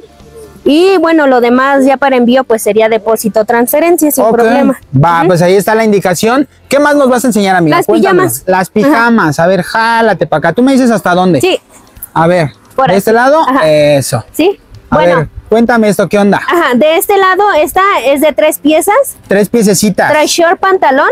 Y bueno, lo demás ya para envío pues sería depósito transferencia sin Ok. problema. Va, Ujú. pues ahí está la indicación. ¿Qué más nos vas a enseñar, amiga? Las Cuéntamelo. pijamas. Las pijamas. A ver, jálate para acá. Tú me dices hasta dónde. Sí, A ver, Por de aquí. este lado, Ajá. eso. sí. A bueno, ver, cuéntame esto, ¿qué onda? ajá, de este lado esta es de tres piezas, Tres piececitas. trae short, pantalón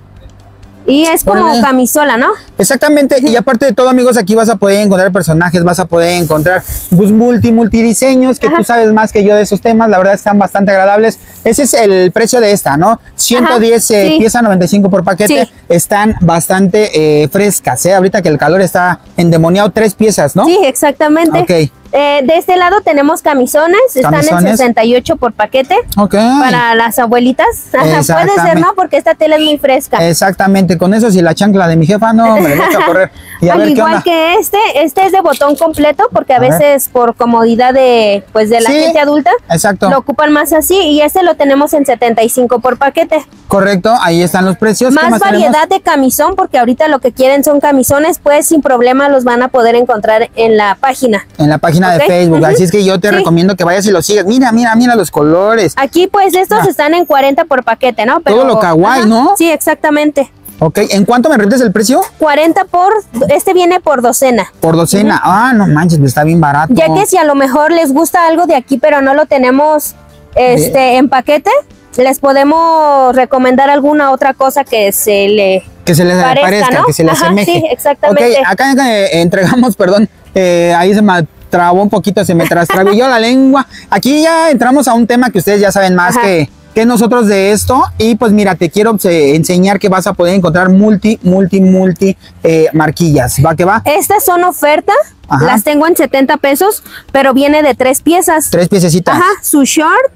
y es como Órale. camisola, ¿no? Exactamente, y aparte de todo, amigos, aquí vas a poder encontrar personajes, vas a poder encontrar pues, multi, multidiseños, que Ajá. tú sabes más que yo de esos temas, la verdad están bastante agradables. Ese es el precio de esta, ¿no? ciento diez Ajá, eh, sí. pieza, noventa y cinco por paquete, Sí. están bastante eh, frescas, ¿eh? Ahorita que el calor está endemoniado, tres piezas, ¿no? Sí, exactamente. Ok. Eh, de este lado tenemos camisones, están en Camisones. sesenta y ocho por paquete Ok. para las abuelitas. Ajá, puede ser, Exactamente. ¿no? Porque esta tela es muy fresca. Exactamente, con eso si la chancla de mi jefa, no, me la echo a correr. Y a Al ver qué igual onda. que este, este es de botón completo porque a, A ver. veces por comodidad de pues de la Sí, gente adulta exacto. lo ocupan más así y este lo tenemos en setenta y cinco por paquete. Correcto, ahí están los precios. ¿Qué Más más tenemos? variedad de camisón porque ahorita lo que quieren son camisones, pues sin problema los van a poder encontrar en la página. En la página Ok, de Facebook, ujú. así es que yo te Sí. recomiendo que vayas y lo sigas. Mira, mira, mira los colores. Aquí pues estos Ah. están en cuarenta por paquete, ¿no? Todo lo kawaii, ajá, ¿no? Sí, exactamente. Ok, ¿en cuánto me repites el precio? cuarenta por, este viene por docena. Por docena. Ah, no manches, está bien barato. Ya que si a lo mejor les gusta algo de aquí, pero no lo tenemos este en paquete, les podemos recomendar alguna otra cosa que se le Que se les parezca, parezca, ¿no? que se les Ajá, asemeje. sí, exactamente. Ok, acá eh, entregamos, perdón, eh, ahí se me trabó un poquito, se me trastrabilló la lengua. Aquí ya entramos a un tema que ustedes ya saben más Ajá. que, que nosotros de esto. Y pues mira, te quiero eh, enseñar que vas a poder encontrar multi, multi, multi eh, marquillas. ¿Va que va? Estas son oferta, Ajá. las tengo en setenta pesos, pero viene de tres piezas. Tres piececitas. Ajá, su short,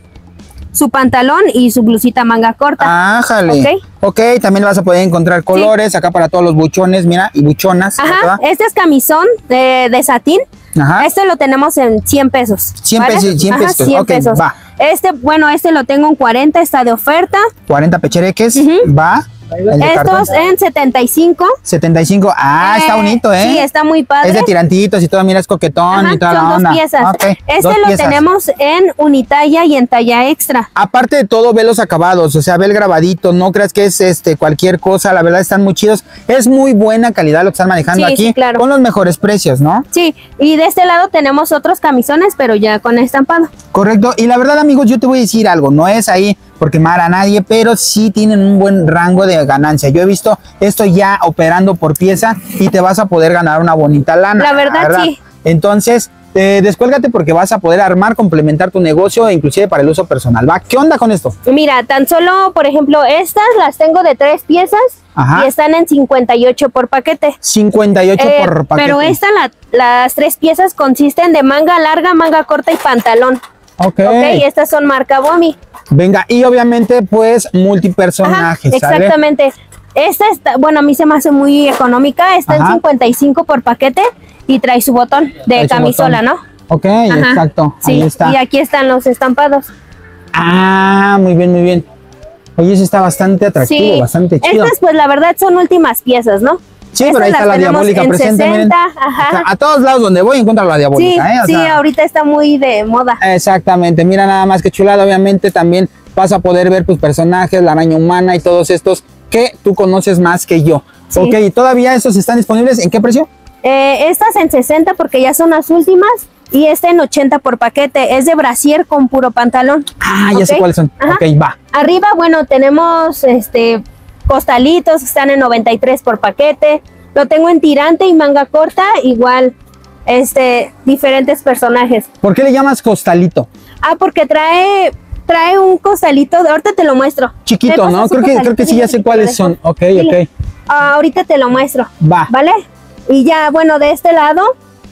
su pantalón y su blusita manga corta. Ájale. Ok. Ok, también vas a poder encontrar colores acá para todos los buchones, mira, y buchonas. ¿va que Ajá, va? este es camisón de, de satín. Ajá. Este lo tenemos en cien pesos. cien ¿vale? pesos, cien Ajá, pesos. cien Ok, pesos. va. Este, bueno, este lo tengo en cuarenta, está de oferta. cuarenta pechereques, Ujú. va. Estos en setenta y cinco. setenta y cinco. Ah, eh, está bonito, ¿eh? Sí, está muy padre. Es de tirantitos y todo, mira, es coquetón. Ajá, y toda son la onda. Dos piezas. Okay, este dos lo piezas. tenemos en unitalla y en talla extra. Aparte de todo, ve los acabados, o sea, ve el grabadito, no creas que es este cualquier cosa, la verdad están muy chidos. Es muy buena calidad lo que están manejando sí, aquí, sí, claro. Con los mejores precios, ¿no? Sí, y de este lado tenemos otros camisones, pero ya con estampado. Correcto, y la verdad, amigos, yo te voy a decir algo, no es ahí por quemar a nadie, pero sí tienen un buen rango de ganancia. Yo he visto esto ya operando por pieza y te vas a poder ganar una bonita lana. La verdad, la verdad. sí. Entonces, eh, descuélgate porque vas a poder armar, complementar tu negocio, inclusive para el uso personal, ¿va? ¿Qué onda con esto? Mira, tan solo, por ejemplo, estas las tengo de tres piezas. Ajá. Y están en cincuenta y ocho por paquete. cincuenta y ocho eh, por paquete. Pero esta, la, las tres piezas consisten de manga larga, manga corta y pantalón. Ok. Ok, y estas son marca Bomi. Venga, y obviamente, pues, multipersonajes. Ajá, exactamente. ¿Sale? Esta está, bueno, a mí se me hace muy económica. Está Ajá. en cincuenta y cinco por paquete y trae su botón de trae camisola, botón. ¿no? Ok, Ajá. exacto. Sí, ahí está. Y aquí están los estampados. Ah, muy bien, muy bien. Oye, eso está bastante atractivo, sí. bastante chido. Estas, pues, la verdad, son últimas piezas, ¿no? Sí, Estas pero ahí está la diabólica presente, miren. Ajá. A todos lados donde voy encuentro la diabólica, sí, ¿eh? O sí, sea, ahorita está muy de moda. Exactamente, mira nada más que chulada. Obviamente también vas a poder ver tus personajes, la araña humana y todos estos que tú conoces más que yo. Sí. Ok, ¿y todavía estos están disponibles? ¿En qué precio? Eh, estas en sesenta porque ya son las últimas. Y este en ochenta por paquete, es de brasier con puro pantalón. Ah, ya ¿okay? sé cuáles son. Ajá. Ok, va. Arriba, bueno, tenemos este costalitos, están en noventa y tres por paquete. Lo tengo en tirante y manga corta, igual, este, diferentes personajes. ¿Por qué le llamas costalito? Ah, porque trae, trae un costalito, ahorita te lo muestro. Chiquito, ¿no? Creo que, creo que sí ya sé cuáles son. Ok, sí. ok. Ah, ahorita te lo muestro. Va. ¿Vale? Y ya, bueno, de este lado...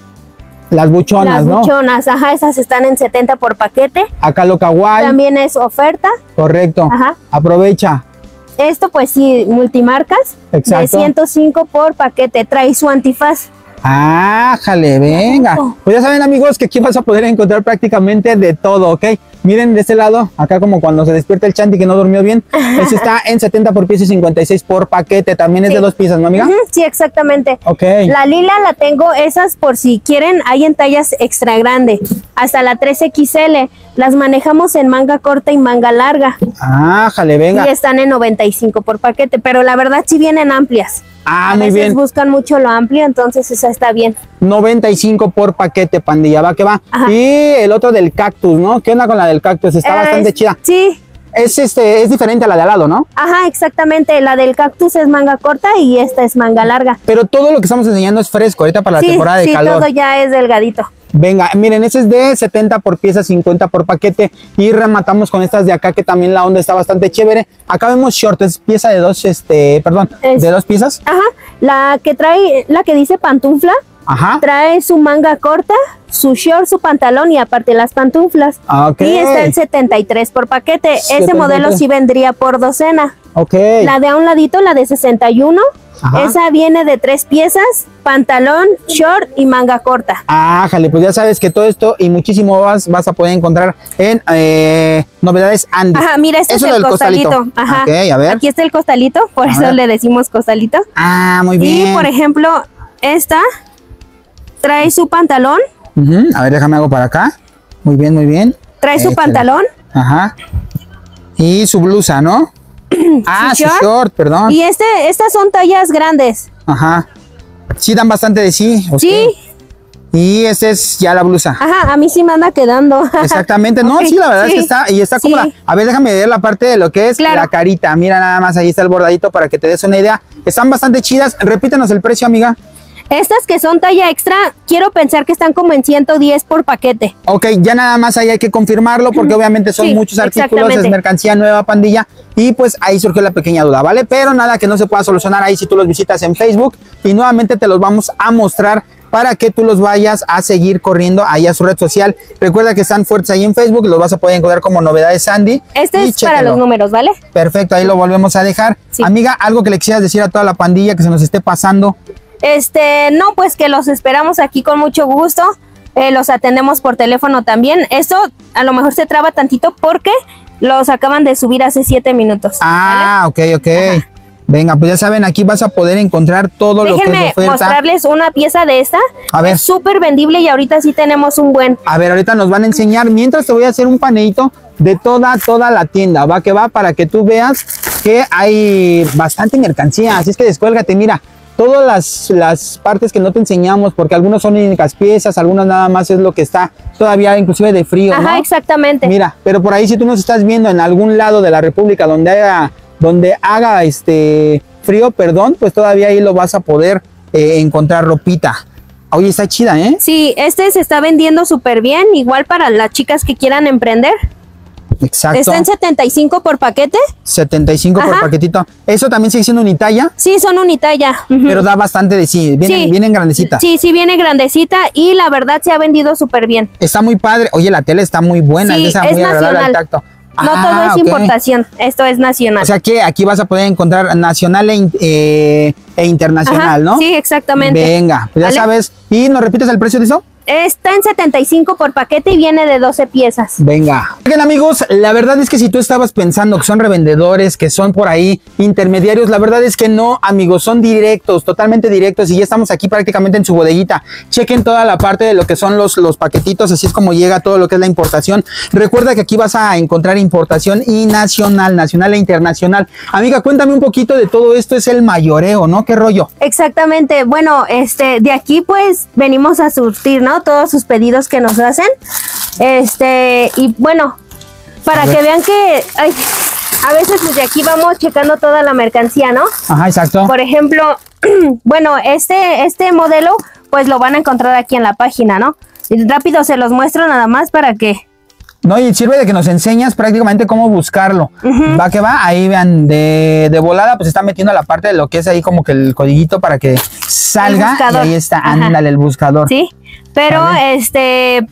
Las buchonas, Las ¿no? Las buchonas, ajá, esas están en setenta por paquete. Acá lo kawaii. También es oferta. Correcto. Ajá. Aprovecha. Esto pues sí, multimarcas. Exacto. De ciento cinco por paquete, trae su antifaz. Ah, jale, venga. Pues ya saben, amigos, que aquí vas a poder encontrar prácticamente de todo, ¿ok? Miren de este lado, acá como cuando se despierta el Chanti que no durmió bien. Este está en setenta por pieza y cincuenta y seis por paquete. También es sí. de dos piezas, ¿no, amiga? Uh-huh, sí, exactamente. Ok. La lila la tengo, esas por si quieren, hay en tallas extra grande. Hasta la tres equis ele. Las manejamos en manga corta y manga larga. Ah, jale, venga. Y están en noventa y cinco por paquete, pero la verdad sí vienen amplias. Ah, a muy veces bien. buscan mucho lo amplio, entonces esa está bien. noventa y cinco por paquete, pandilla, va que va. Ajá. Y el otro del cactus, ¿no? ¿Qué onda con la del cactus? Está eh, bastante chida. Sí. Es este, es diferente a la de al lado, ¿no? Ajá, exactamente. La del cactus es manga corta y esta es manga larga. Pero todo lo que estamos enseñando es fresco, ahorita para la sí, temporada de sí, calor. Sí, todo ya es delgadito. Venga, miren, ese es de setenta por pieza, cincuenta por paquete. Y rematamos con estas de acá, que también la onda está bastante chévere. Acá vemos short, es pieza de dos, este, perdón, es, de dos piezas. Ajá, la que trae, la que dice pantufla. Ajá. Trae su manga corta, su short, su pantalón y aparte las pantuflas. Okay. Y está en setenta y tres por paquete. setenta y tres. Ese modelo sí vendría por docena. Ok. La de a un ladito, la de sesenta y uno. Ajá. Esa viene de tres piezas, pantalón, short y manga corta. Ah, jale, pues ya sabes que todo esto y muchísimo más vas a poder encontrar en eh, Novedades Andy. Ajá, mira, este eso es el costalito. costalito. Ajá. Ok, a ver. Aquí está el costalito, por a eso ver. le decimos costalito. Ah, muy bien. Y por ejemplo, esta trae su pantalón. Uh-huh. A ver, déjame hago para acá. Muy bien, muy bien. Trae su pantalón. Ajá. Y su blusa, ¿no? Ah, su short? short, perdón. Y este, estas son tallas grandes. Ajá. Sí dan bastante de sí. Okay. Sí. Y esta es ya la blusa. Ajá, a mí sí me anda quedando. Exactamente. No, okay. sí, la verdad sí. es que está, y está cómoda. Sí. A ver, déjame ver la parte de lo que es claro. la carita. Mira nada más, ahí está el bordadito para que te des una idea. Están bastante chidas. Repítenos el precio, amiga. Estas que son talla extra, quiero pensar que están como en ciento diez por paquete. Ok, ya nada más ahí hay que confirmarlo porque obviamente son sí, muchos artículos, es mercancía nueva, pandilla. Y pues ahí surgió la pequeña duda, ¿vale? Pero nada que no se pueda solucionar ahí si tú los visitas en Facebook. Y nuevamente te los vamos a mostrar para que tú los vayas a seguir corriendo ahí a su red social. Recuerda que están fuertes ahí en Facebook, los vas a poder encontrar como Novedades Andy. Este es chéquelo. Para los números, ¿vale? Perfecto, ahí lo volvemos a dejar. Sí. Amiga, algo que le quisieras decir a toda la pandilla que se nos esté pasando. Este, no, pues que los esperamos aquí con mucho gusto, eh, los atendemos por teléfono también. Esto a lo mejor se traba tantito porque los acaban de subir hace siete minutos. Ah, ¿vale? ok, ok. Ajá. Venga, pues ya saben, aquí vas a poder encontrar todo Déjenme lo que es de oferta. mostrarles una pieza de esta. A ver. Es súper vendible y ahorita sí tenemos un buen. A ver, ahorita nos van a enseñar. Mientras te voy a hacer un paneito de toda, toda la tienda. Va que va para que tú veas que hay bastante mercancía. Así es que descuélgate, mira. Todas las, las partes que no te enseñamos, porque algunos son únicas piezas, algunas nada más es lo que está todavía inclusive de frío, Ajá, ¿no? exactamente. Mira, pero por ahí si tú nos estás viendo en algún lado de la República donde haga, donde haga este frío, perdón, pues todavía ahí lo vas a poder eh, encontrar ropita. Oye, está chida, ¿eh? Sí, este se está vendiendo súper bien, igual para las chicas que quieran emprender. Exacto. Está en setenta y cinco por paquete. setenta y cinco por Ajá. paquetito. Eso también sigue siendo unitalla, Sí, son unitalla. Ujú. pero da bastante de sí. Vienen, Sí. vienen grandecitas. Sí, sí viene grandecita y la verdad se ha vendido súper bien. Está muy padre. Oye, la tela está muy buena. Sí, es, esa es muy agradable al nacional. tacto. No Ah, todo es ok. importación, esto es nacional. O sea que aquí vas a poder encontrar nacional e, in- eh, e internacional, Ajá, ¿no? sí, exactamente. Venga, pues ya ¿Vale? sabes. ¿Y nos repites el precio de eso? Está en setenta y cinco por paquete y viene de doce piezas. Venga. Bien, amigos, la verdad es que si tú estabas pensando que son revendedores, que son por ahí intermediarios, la verdad es que no, amigos, son directos, totalmente directos, y ya estamos aquí prácticamente en su bodeguita. Chequen toda la parte de lo que son los, los paquetitos, así es como llega todo lo que es la importación. Recuerda que aquí vas a encontrar importación y nacional, nacional e internacional. Amiga, cuéntame un poquito de todo esto, es el mayoreo, ¿no? ¿Qué rollo? Exactamente. Bueno, este, de aquí pues venimos a surtir, ¿no? Todos sus pedidos que nos hacen. Este, y bueno, para que vean que ay, a veces desde aquí vamos checando toda la mercancía, ¿no? Ajá, exacto. Por ejemplo, bueno, este, este modelo pues lo van a encontrar aquí en la página, ¿no? Y rápido se los muestro nada más para que... No, y sirve de que nos enseñas prácticamente cómo buscarlo. Ujú. Va que va, ahí vean, de, de volada, pues está metiendo la parte de lo que es ahí como que el codiguito para que salga. Y buscador. ahí está, Ajá. ándale, el buscador. Sí, pero Vale. este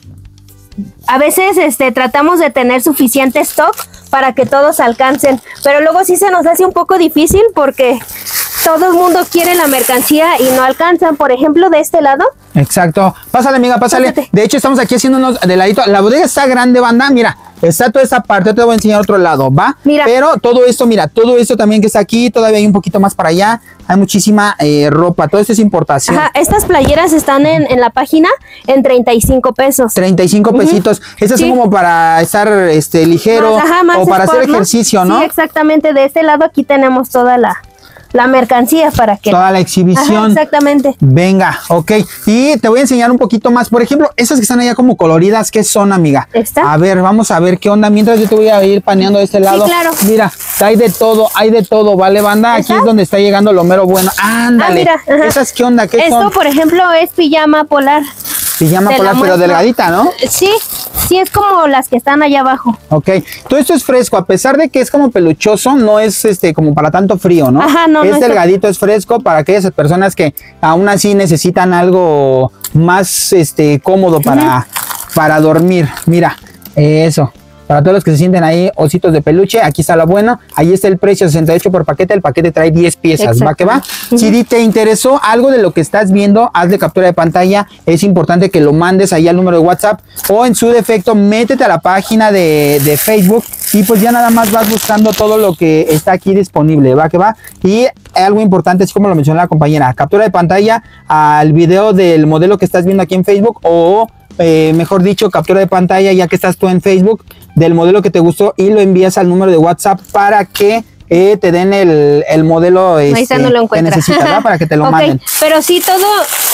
a veces este tratamos de tener suficiente stock para que todos alcancen, pero luego sí se nos hace un poco difícil porque todo el mundo quiere la mercancía y no alcanzan. Por ejemplo, de este lado. Exacto. Pásale, amiga, pásale. Pásate. De hecho, estamos aquí haciendo unos de ladito. La bodega está grande, banda. Mira, está toda esta parte. Te voy a enseñar otro lado, ¿va? Mira. Pero todo esto, mira, todo esto también que está aquí, todavía hay un poquito más para allá. Hay muchísima eh, ropa. Todo esto es importación. Ajá, estas playeras están en, en la página en treinta y cinco pesos. treinta y cinco pesitos. Estas Sí. son como para estar este ligero Más, ajá, más o para sport, hacer ¿no? ejercicio, ¿no? Sí, exactamente. De este lado aquí tenemos toda la, la mercancía para que... Toda la Ajá, exhibición. exactamente. Venga, ok. Y te voy a enseñar un poquito más. Por ejemplo, esas que están allá como coloridas, ¿qué son, amiga? ¿Esta? A ver, vamos a ver qué onda. Mientras yo te voy a ir paneando de este lado. claro. Mira, hay de todo, hay de todo, ¿vale, banda? Aquí ¿Esta? es donde está llegando lo mero bueno. Ándale. Ah, mira, ajá. ¿Esas qué onda? ¿Qué Esto, son? por ejemplo, es pijama polar. Pijama te la polar, pero muestro. delgadita, ¿no? Sí, sí, es como las que están allá abajo. Ok, todo esto es fresco, a pesar de que es como peluchoso, no es este como para tanto frío, ¿no? Ajá, no, es no es- delgadito, es fresco para aquellas personas que aún así necesitan algo más este cómodo para, para dormir. Mira, eso. Para todos los que se sienten ahí ositos de peluche, aquí está lo bueno. Ahí está el precio, sesenta y ocho por paquete. El paquete trae diez piezas, ¿va que va? Ujú. Si te interesó algo de lo que estás viendo, hazle captura de pantalla. Es importante que lo mandes ahí al número de WhatsApp o en su defecto, métete a la página de, de Facebook y pues ya nada más vas buscando todo lo que está aquí disponible, ¿va que va? Y algo importante, así como lo mencionó la compañera, captura de pantalla al video del modelo que estás viendo aquí en Facebook o... Eh, mejor dicho, captura de pantalla ya que estás tú en Facebook del modelo que te gustó y lo envías al número de WhatsApp para que eh, te den el, el modelo Ahí este, está, no lo que encuentra. necesitas, ¿verdad? Para que te lo Ok, manden. pero sí todo...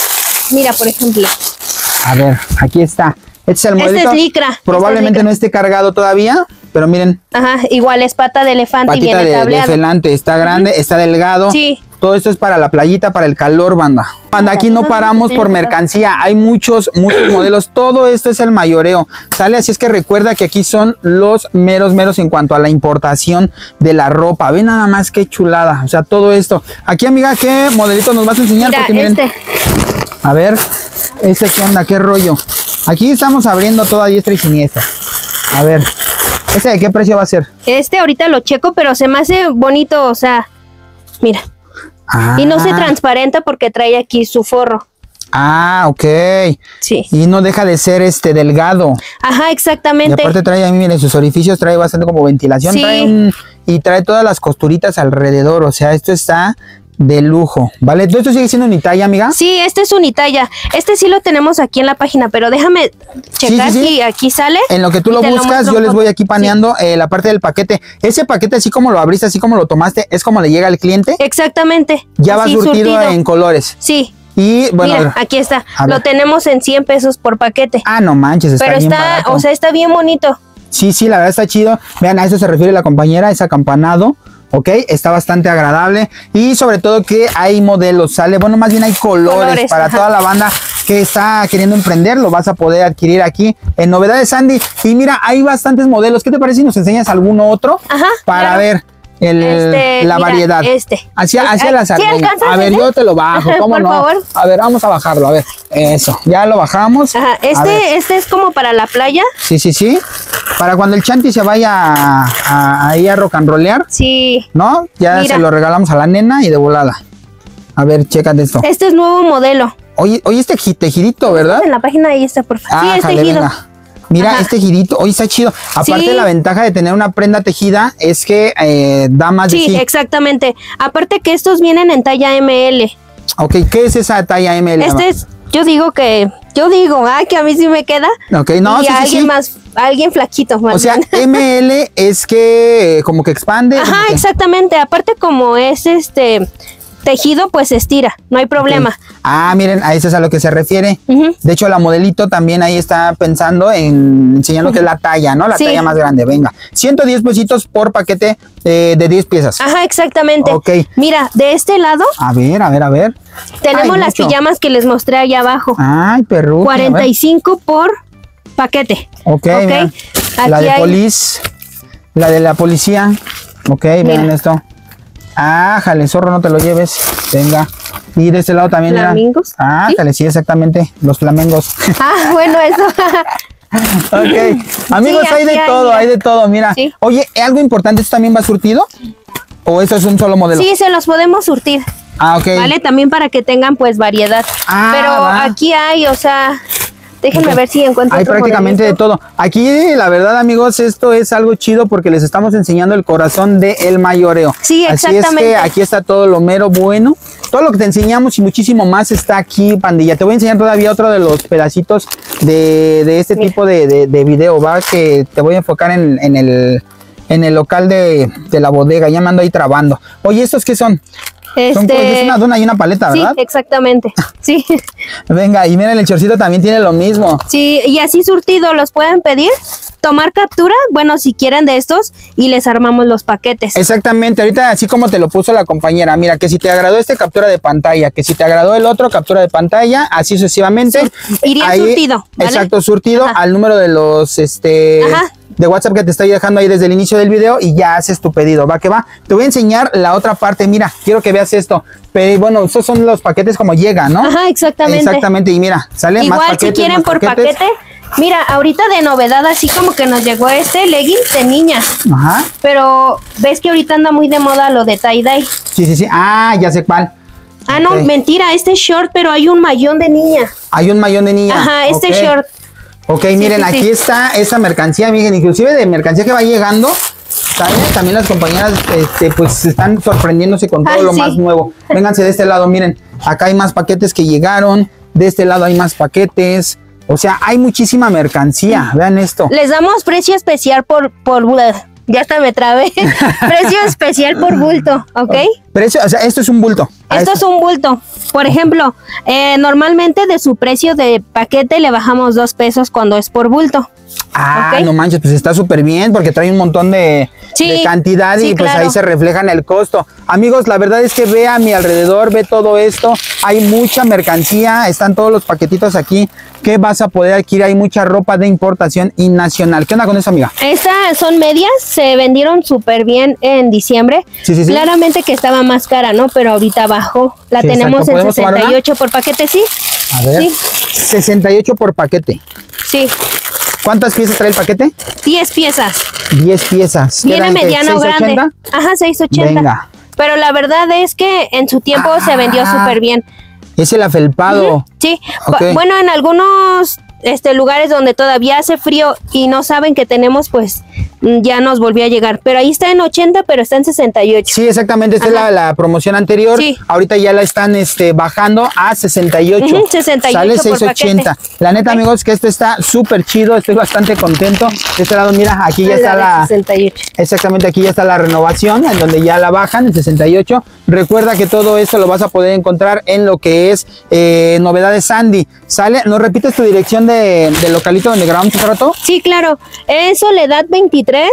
Mira, por ejemplo, A ver, aquí está. Este es el Este modelito. es licra, este Probablemente es licra. no esté cargado todavía, pero miren, ajá, igual es pata de elefante y patita viene de, de tableado. felante. Está grande, está delgado. Sí. Todo esto es para la playita, para el calor, banda. Banda, aquí no paramos por mercancía. Hay muchos, muchos modelos. Todo esto es el mayoreo. ¿Sale? Así es que recuerda que aquí son los meros, meros en cuanto a la importación de la ropa. Ven nada más qué chulada. O sea, todo esto. Aquí, amiga, ¿qué modelito nos vas a enseñar? Mira, Porque miren, este. a ver, este qué onda, qué rollo. Aquí estamos abriendo toda diestra y siniestra. A ver, ¿este de qué precio va a ser? Este ahorita lo checo, pero se me hace bonito, o sea, mira. Ah, Y no se transparenta porque trae aquí su forro. Ah, ok. Sí. Y no deja de ser este delgado. Ajá, Y exactamente. aparte trae, a mí, miren, sus orificios trae bastante como ventilación. Sí. Trae un y trae todas las costuritas alrededor, o sea, esto está de lujo, ¿vale? ¿Tú esto sigue siendo unitalla, amiga? Sí, este es unitalla. Este sí lo tenemos aquí en la página, pero déjame checar sí, sí, sí. si aquí sale. En lo que tú lo buscas, lo yo les voy aquí paneando sí. eh, la parte del paquete. Ese paquete, así como lo abriste, así como lo tomaste, es como le llega al cliente. Exactamente. Ya va surtido, surtido en colores. Sí. Y bueno, mira, aquí está. Lo tenemos en cien pesos por paquete. Ah, no manches, está pero bien está, barato. o sea, está bien bonito. Sí, sí, la verdad está chido. Vean, a eso se refiere la compañera, es acampanado. Ok, está bastante agradable y sobre todo que hay modelos, ¿sale? Bueno, más bien hay colores, colores para ajá. toda la banda que está queriendo emprender, lo vas a poder adquirir aquí en Novedades Sandy. Y mira, hay bastantes modelos. ¿Qué te parece si nos enseñas alguno otro? Ajá, para claro. ver el, este, la mira, variedad. Este. Hacia, hacia la sartén. A ver, yo te lo bajo, ¿cómo Por no? favor. A ver, vamos a bajarlo, a ver. Eso, ya lo bajamos. Ajá, este, este es como para la playa. Sí, sí, sí. Para cuando el Chanti se vaya a, a, a ir a rock and rollear. Sí. ¿No? Ya mira. Se lo regalamos a la nena y de volada. A ver, chécate esto. Este es nuevo modelo. Oye, oye este tejidito, ¿verdad? En la página ahí está, por favor. Ah, sí, es jale, tejido. Venga. Mira, ajá. Este girito, hoy está chido. Aparte, sí. La ventaja de tener una prenda tejida es que eh, da más sí, de sí. exactamente. Aparte que estos vienen en talla eme ele. Ok, ¿qué es esa talla eme ele? Este es, yo digo que, yo digo, ah, que a mí sí me queda. Ok, no, y sí, a sí, alguien sí. más, a alguien flaquito. Más o sea, bien. eme ele es que como que expande. Ajá, que... exactamente. Aparte como es este... tejido, pues se estira, no hay problema. Okay. Ah, miren, a eso es a lo que se refiere. Uh-huh. De hecho, la modelito también ahí está pensando en enseñando uh-huh. que es la talla, ¿no? La sí. talla más grande, venga. ciento diez pesitos por paquete eh, de diez piezas. Ajá, exactamente. Ok. Mira, de este lado. A ver, a ver, a ver. Tenemos Ay, las mucho. pijamas que les mostré allá abajo. Ay, perro. cuarenta y cinco por paquete. Ok, okay. La de hay... polis, la de la policía. Ok, miren esto. Ah, jale, zorro, no te lo lleves. Venga. Y de este lado también era. ¿Flamingos? Ah, ¿Sí? jale, sí, exactamente. Los flamencos. Ah, bueno, eso. Ok. Amigos, sí, hay de hay, todo, mira. hay de todo, mira. ¿Sí? Oye, algo importante, ¿esto también va surtido? ¿O eso es un solo modelo? Sí, se los podemos surtir. Ah, ok. Vale, también para que tengan pues variedad. Ah, pero va. Aquí hay, o sea. Déjenme okay. ver si encuentro. Hay prácticamente de todo. Aquí, la verdad, amigos, esto es algo chido porque les estamos enseñando el corazón del mayoreo. Sí, exactamente. Así es que aquí está todo lo mero bueno. Todo lo que te enseñamos y muchísimo más está aquí, pandilla. Te voy a enseñar todavía otro de los pedacitos de, de este Mira. tipo de, de, de video, ¿va? Que te voy a enfocar en, en, el, en el local de, de la bodega. Ya me ando ahí trabando. Oye, ¿estos qué son? Este... Son, es una dona y una paleta, ¿verdad? Sí, exactamente. Sí. Venga, y miren, el chorcito también tiene lo mismo. Sí, y así surtido los pueden pedir, tomar captura, bueno, si quieren de estos, y les armamos los paquetes. Exactamente, ahorita así como te lo puso la compañera, mira, que si te agradó este, captura de pantalla, que si te agradó el otro, captura de pantalla, así sucesivamente. Sur iría ahí, surtido, ¿vale? Exacto, surtido. Ajá. Al número de los, este... Ajá. de WhatsApp que te estoy dejando ahí desde el inicio del video y ya haces tu pedido, va que va. Te voy a enseñar la otra parte, mira, quiero que veas esto. Pero bueno, estos son los paquetes como llegan, ¿no? Ajá, exactamente. Exactamente, y mira, sale igual más paquetes. Si quieren por paquete, mira, ahorita de novedad así como que nos llegó este leggings de niña. Ajá. Pero ves que ahorita anda muy de moda lo de tie-dye. Sí, sí, sí, ah, ya sé cuál. Ah, okay. No, mentira, este short, pero hay un mayón de niña. Hay un mayón de niña. Ajá, este okay. short. Ok, sí, miren, sí, aquí sí. está esa mercancía, miren, inclusive de mercancía que va llegando, ¿saben? También las compañeras, este, pues, están sorprendiéndose con todo Ay, lo sí. más nuevo. Vénganse de este lado, miren, acá hay más paquetes que llegaron, de este lado hay más paquetes, o sea, hay muchísima mercancía, vean esto. Les damos precio especial por, por, ya hasta me trabé, precio especial por bulto, ¿ok? Precio, o sea, esto es un bulto. Esto es un bulto. Por ejemplo, eh, normalmente de su precio de paquete le bajamos dos pesos cuando es por bulto. Ah, ¿okay? No manches, pues está súper bien porque trae un montón de, sí, de cantidad y sí, pues claro. ahí se refleja en el costo. Amigos, la verdad es que ve a mi alrededor, ve todo esto. Hay mucha mercancía, están todos los paquetitos aquí que vas a poder adquirir. Hay mucha ropa de importación y nacional. ¿Qué onda con eso, amiga? Estas son medias, se vendieron súper bien en diciembre. Sí, sí, sí. Claramente que estaba más cara, ¿no? Pero ahorita bajó. La sí, tenemos en sesenta y ocho por paquete, ¿sí? A ver, sí. sesenta y ocho por paquete. Sí. ¿Cuántas piezas trae el paquete? diez piezas. diez piezas. Viene mediano o grande. Ajá, seis ochenta. Venga. Pero la verdad es que en su tiempo ah, se vendió súper bien. Es el afelpado. Uh-huh. Sí. Okay. Bueno, en algunos este, lugares donde todavía hace frío y no saben que tenemos, pues ya nos volvió a llegar. Pero ahí está en ochenta, pero está en sesenta y ocho. Sí, exactamente, esta Ajá. es la, la promoción anterior. Sí. Ahorita ya la están este, bajando a sesenta y ocho. Uh-huh, sesenta y ocho sale seiscientos ochenta. La neta, okay. amigos, que este está súper chido, estoy bastante contento. De este lado, mira, aquí ya está la... sesenta y ocho. Exactamente, aquí ya está la renovación, en donde ya la bajan, en sesenta y ocho. Recuerda que todo esto lo vas a poder encontrar en lo que es eh, Novedades Sandy. ¿Sale? ¿Nos repites tu dirección de, de localito donde grabamos hace rato? Sí, claro. Es Soledad veintitrés,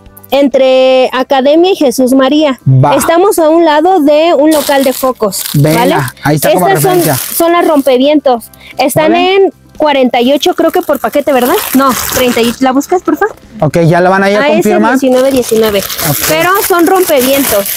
entre Academia y Jesús María. Va. Estamos a un lado de un local de focos. Venga, ¿vale? Ahí está. Estas como son, son las rompevientos. Están ¿Vale? en cuarenta y ocho, creo que por paquete, ¿verdad? No, treinta. ¿La buscas, por favor? Ok, ya la van a ir a confirmar. diecinueve, diecinueve. Okay. Pero son rompevientos.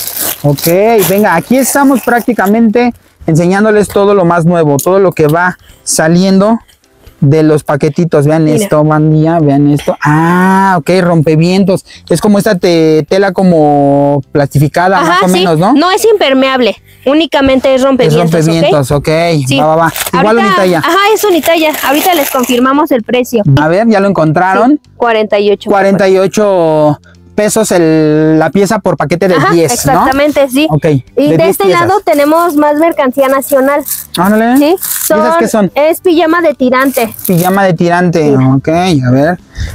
Ok, venga, aquí estamos prácticamente enseñándoles todo lo más nuevo, todo lo que va saliendo de los paquetitos. Vean Mira. esto, bandilla, vean esto. Ah, ok, rompevientos. Es como esta te, tela como plastificada, Ajá, más o sí. menos, ¿no? No es impermeable, únicamente es rompevientos. Es rompevientos, ok. okay. Sí. Va, va, va. Igual Ahorita, unitalla. Ajá, es unitalla. Ahorita les confirmamos el precio. A ver, ya lo encontraron. Sí, cuarenta y ocho. cuarenta y ocho pesos el, la pieza por paquete de Ajá, diez, exactamente, ¿no? sí. Ok. Y de, de este piezas. lado tenemos más mercancía nacional. Ándale. ¿Sí? Son, ¿Qué son? Es pijama de tirante. Pijama de tirante, sí. Ok, a ver.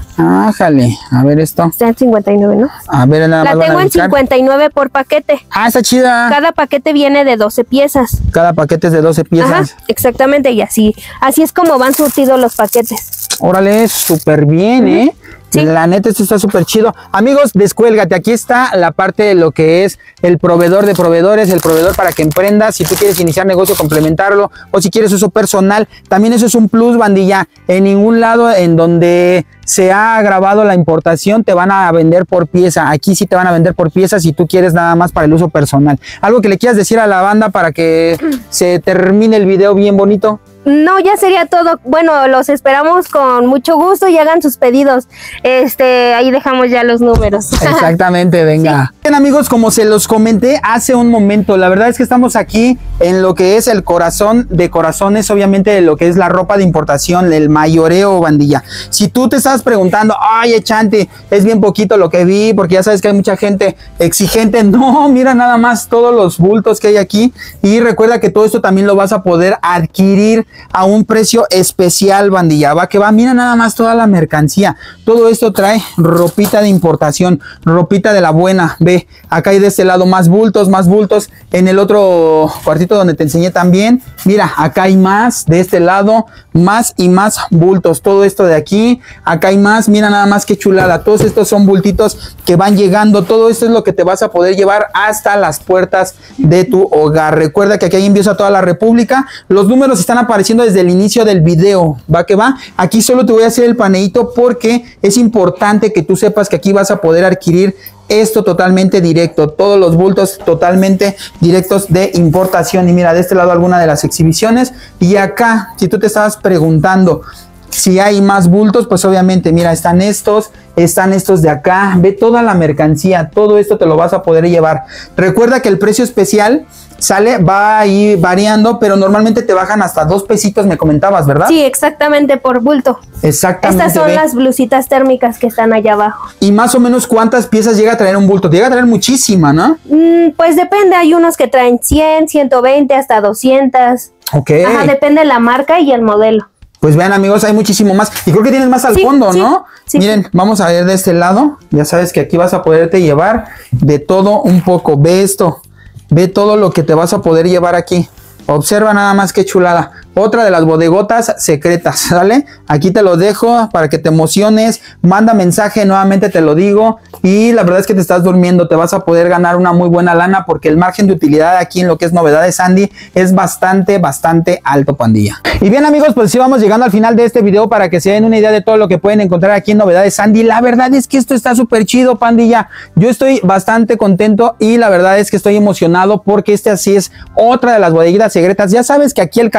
Ájale, a ver esto. Está en cincuenta y nueve, ¿no? A ver, nada más. La tengo en cincuenta y nueve por paquete. Ah, está chida. Cada paquete viene de doce piezas. Cada paquete es de doce piezas. Ajá, exactamente, y así. Así es como van surtidos los paquetes. Órale, súper bien, uh-huh. ¿eh? Sí. La neta, esto está súper chido. Amigos, descuélgate. Aquí está la parte de lo que es el proveedor de proveedores, el proveedor para que emprendas. Si tú quieres iniciar negocio, complementarlo, o si quieres uso personal, también eso es un plus, bandilla. En ningún lado en donde se ha grabado la importación te van a vender por pieza. Aquí sí te van a vender por pieza si tú quieres nada más para el uso personal. ¿Algo que le quieras decir a la banda para que se termine el video bien bonito? No, ya sería todo. Bueno, los esperamos con mucho gusto y hagan sus pedidos. Este, ahí dejamos ya los números. Exactamente, venga. Sí. Bien, amigos, como se los comenté hace un momento, la verdad es que estamos aquí en lo que es el corazón de corazones, obviamente de lo que es la ropa de importación, el mayoreo, bandilla. Si tú te estás preguntando, ay, Chanti, es bien poquito lo que vi, porque ya sabes que hay mucha gente exigente. No, mira nada más todos los bultos que hay aquí. Y recuerda que todo esto también lo vas a poder adquirir a un precio especial, bandilla. Va que va, mira nada más toda la mercancía. Todo esto trae ropita de importación, ropita de la buena. Ve, acá hay de este lado más bultos, más bultos. En el otro cuartito donde te enseñé también, mira, acá hay más de este lado, más y más bultos. Todo esto de aquí, acá hay más, mira nada más qué chulada. Todos estos son bultitos que van llegando. Todo esto es lo que te vas a poder llevar hasta las puertas de tu hogar. Recuerda que aquí hay envíos a toda la república. Los números están apareciendo desde el inicio del video, va que va. Aquí solo te voy a hacer el paneíto porque es importante que tú sepas que aquí vas a poder adquirir esto totalmente directo, todos los bultos totalmente directos de importación. Y mira, de este lado alguna de las exhibiciones. Y acá, si tú te estabas preguntando si hay más bultos, pues obviamente, mira, están estos, están estos de acá. Ve toda la mercancía, todo esto te lo vas a poder llevar. Recuerda que el precio especial sale, va a ir variando, pero normalmente te bajan hasta dos pesitos, me comentabas, ¿verdad? Sí, exactamente, por bulto. Exactamente. Estas son ve. las blusitas térmicas que están allá abajo. ¿Y más o menos cuántas piezas llega a traer un bulto? Te llega a traer muchísima, ¿no? Mm, pues depende, hay unos que traen cien, ciento veinte, hasta doscientas. Ok. Ajá, depende de la marca y el modelo. Pues vean, amigos, hay muchísimo más. Y creo que tienes más al sí, fondo, sí, ¿no? Sí, Miren, sí. Vamos a ver de este lado. Ya sabes que aquí vas a poderte llevar de todo un poco. Ve esto. Ve todo lo que te vas a poder llevar aquí. Observa nada más qué chulada. Otra de las bodegotas secretas, ¿sale? Aquí te lo dejo para que te emociones. Manda mensaje, nuevamente te lo digo. Y la verdad es que te estás durmiendo. Te vas a poder ganar una muy buena lana porque el margen de utilidad aquí en lo que es Novedades Sandy es bastante, bastante alto, pandilla. Y bien, amigos, pues sí vamos llegando al final de este video para que se den una idea de todo lo que pueden encontrar aquí en Novedades Sandy. La verdad es que esto está súper chido, pandilla. Yo estoy bastante contento y la verdad es que estoy emocionado porque este así es otra de las bodeguitas secretas. Ya sabes que aquí el canal te trae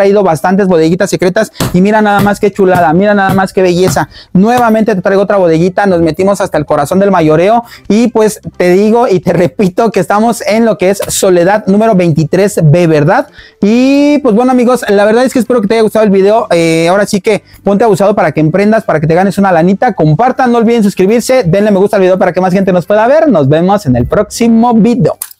traído bastantes bodeguitas secretas y mira nada más qué chulada, mira nada más qué belleza. Nuevamente te traigo otra bodeguita, nos metimos hasta el corazón del mayoreo y pues te digo y te repito que estamos en lo que es Soledad número veintitrés B, ¿verdad? Y pues bueno amigos, la verdad es que espero que te haya gustado el video. Eh, ahora sí que ponte abusado para que emprendas, para que te ganes una lanita. Compartan, no olviden suscribirse, denle me gusta al video para que más gente nos pueda ver. Nos vemos en el próximo video.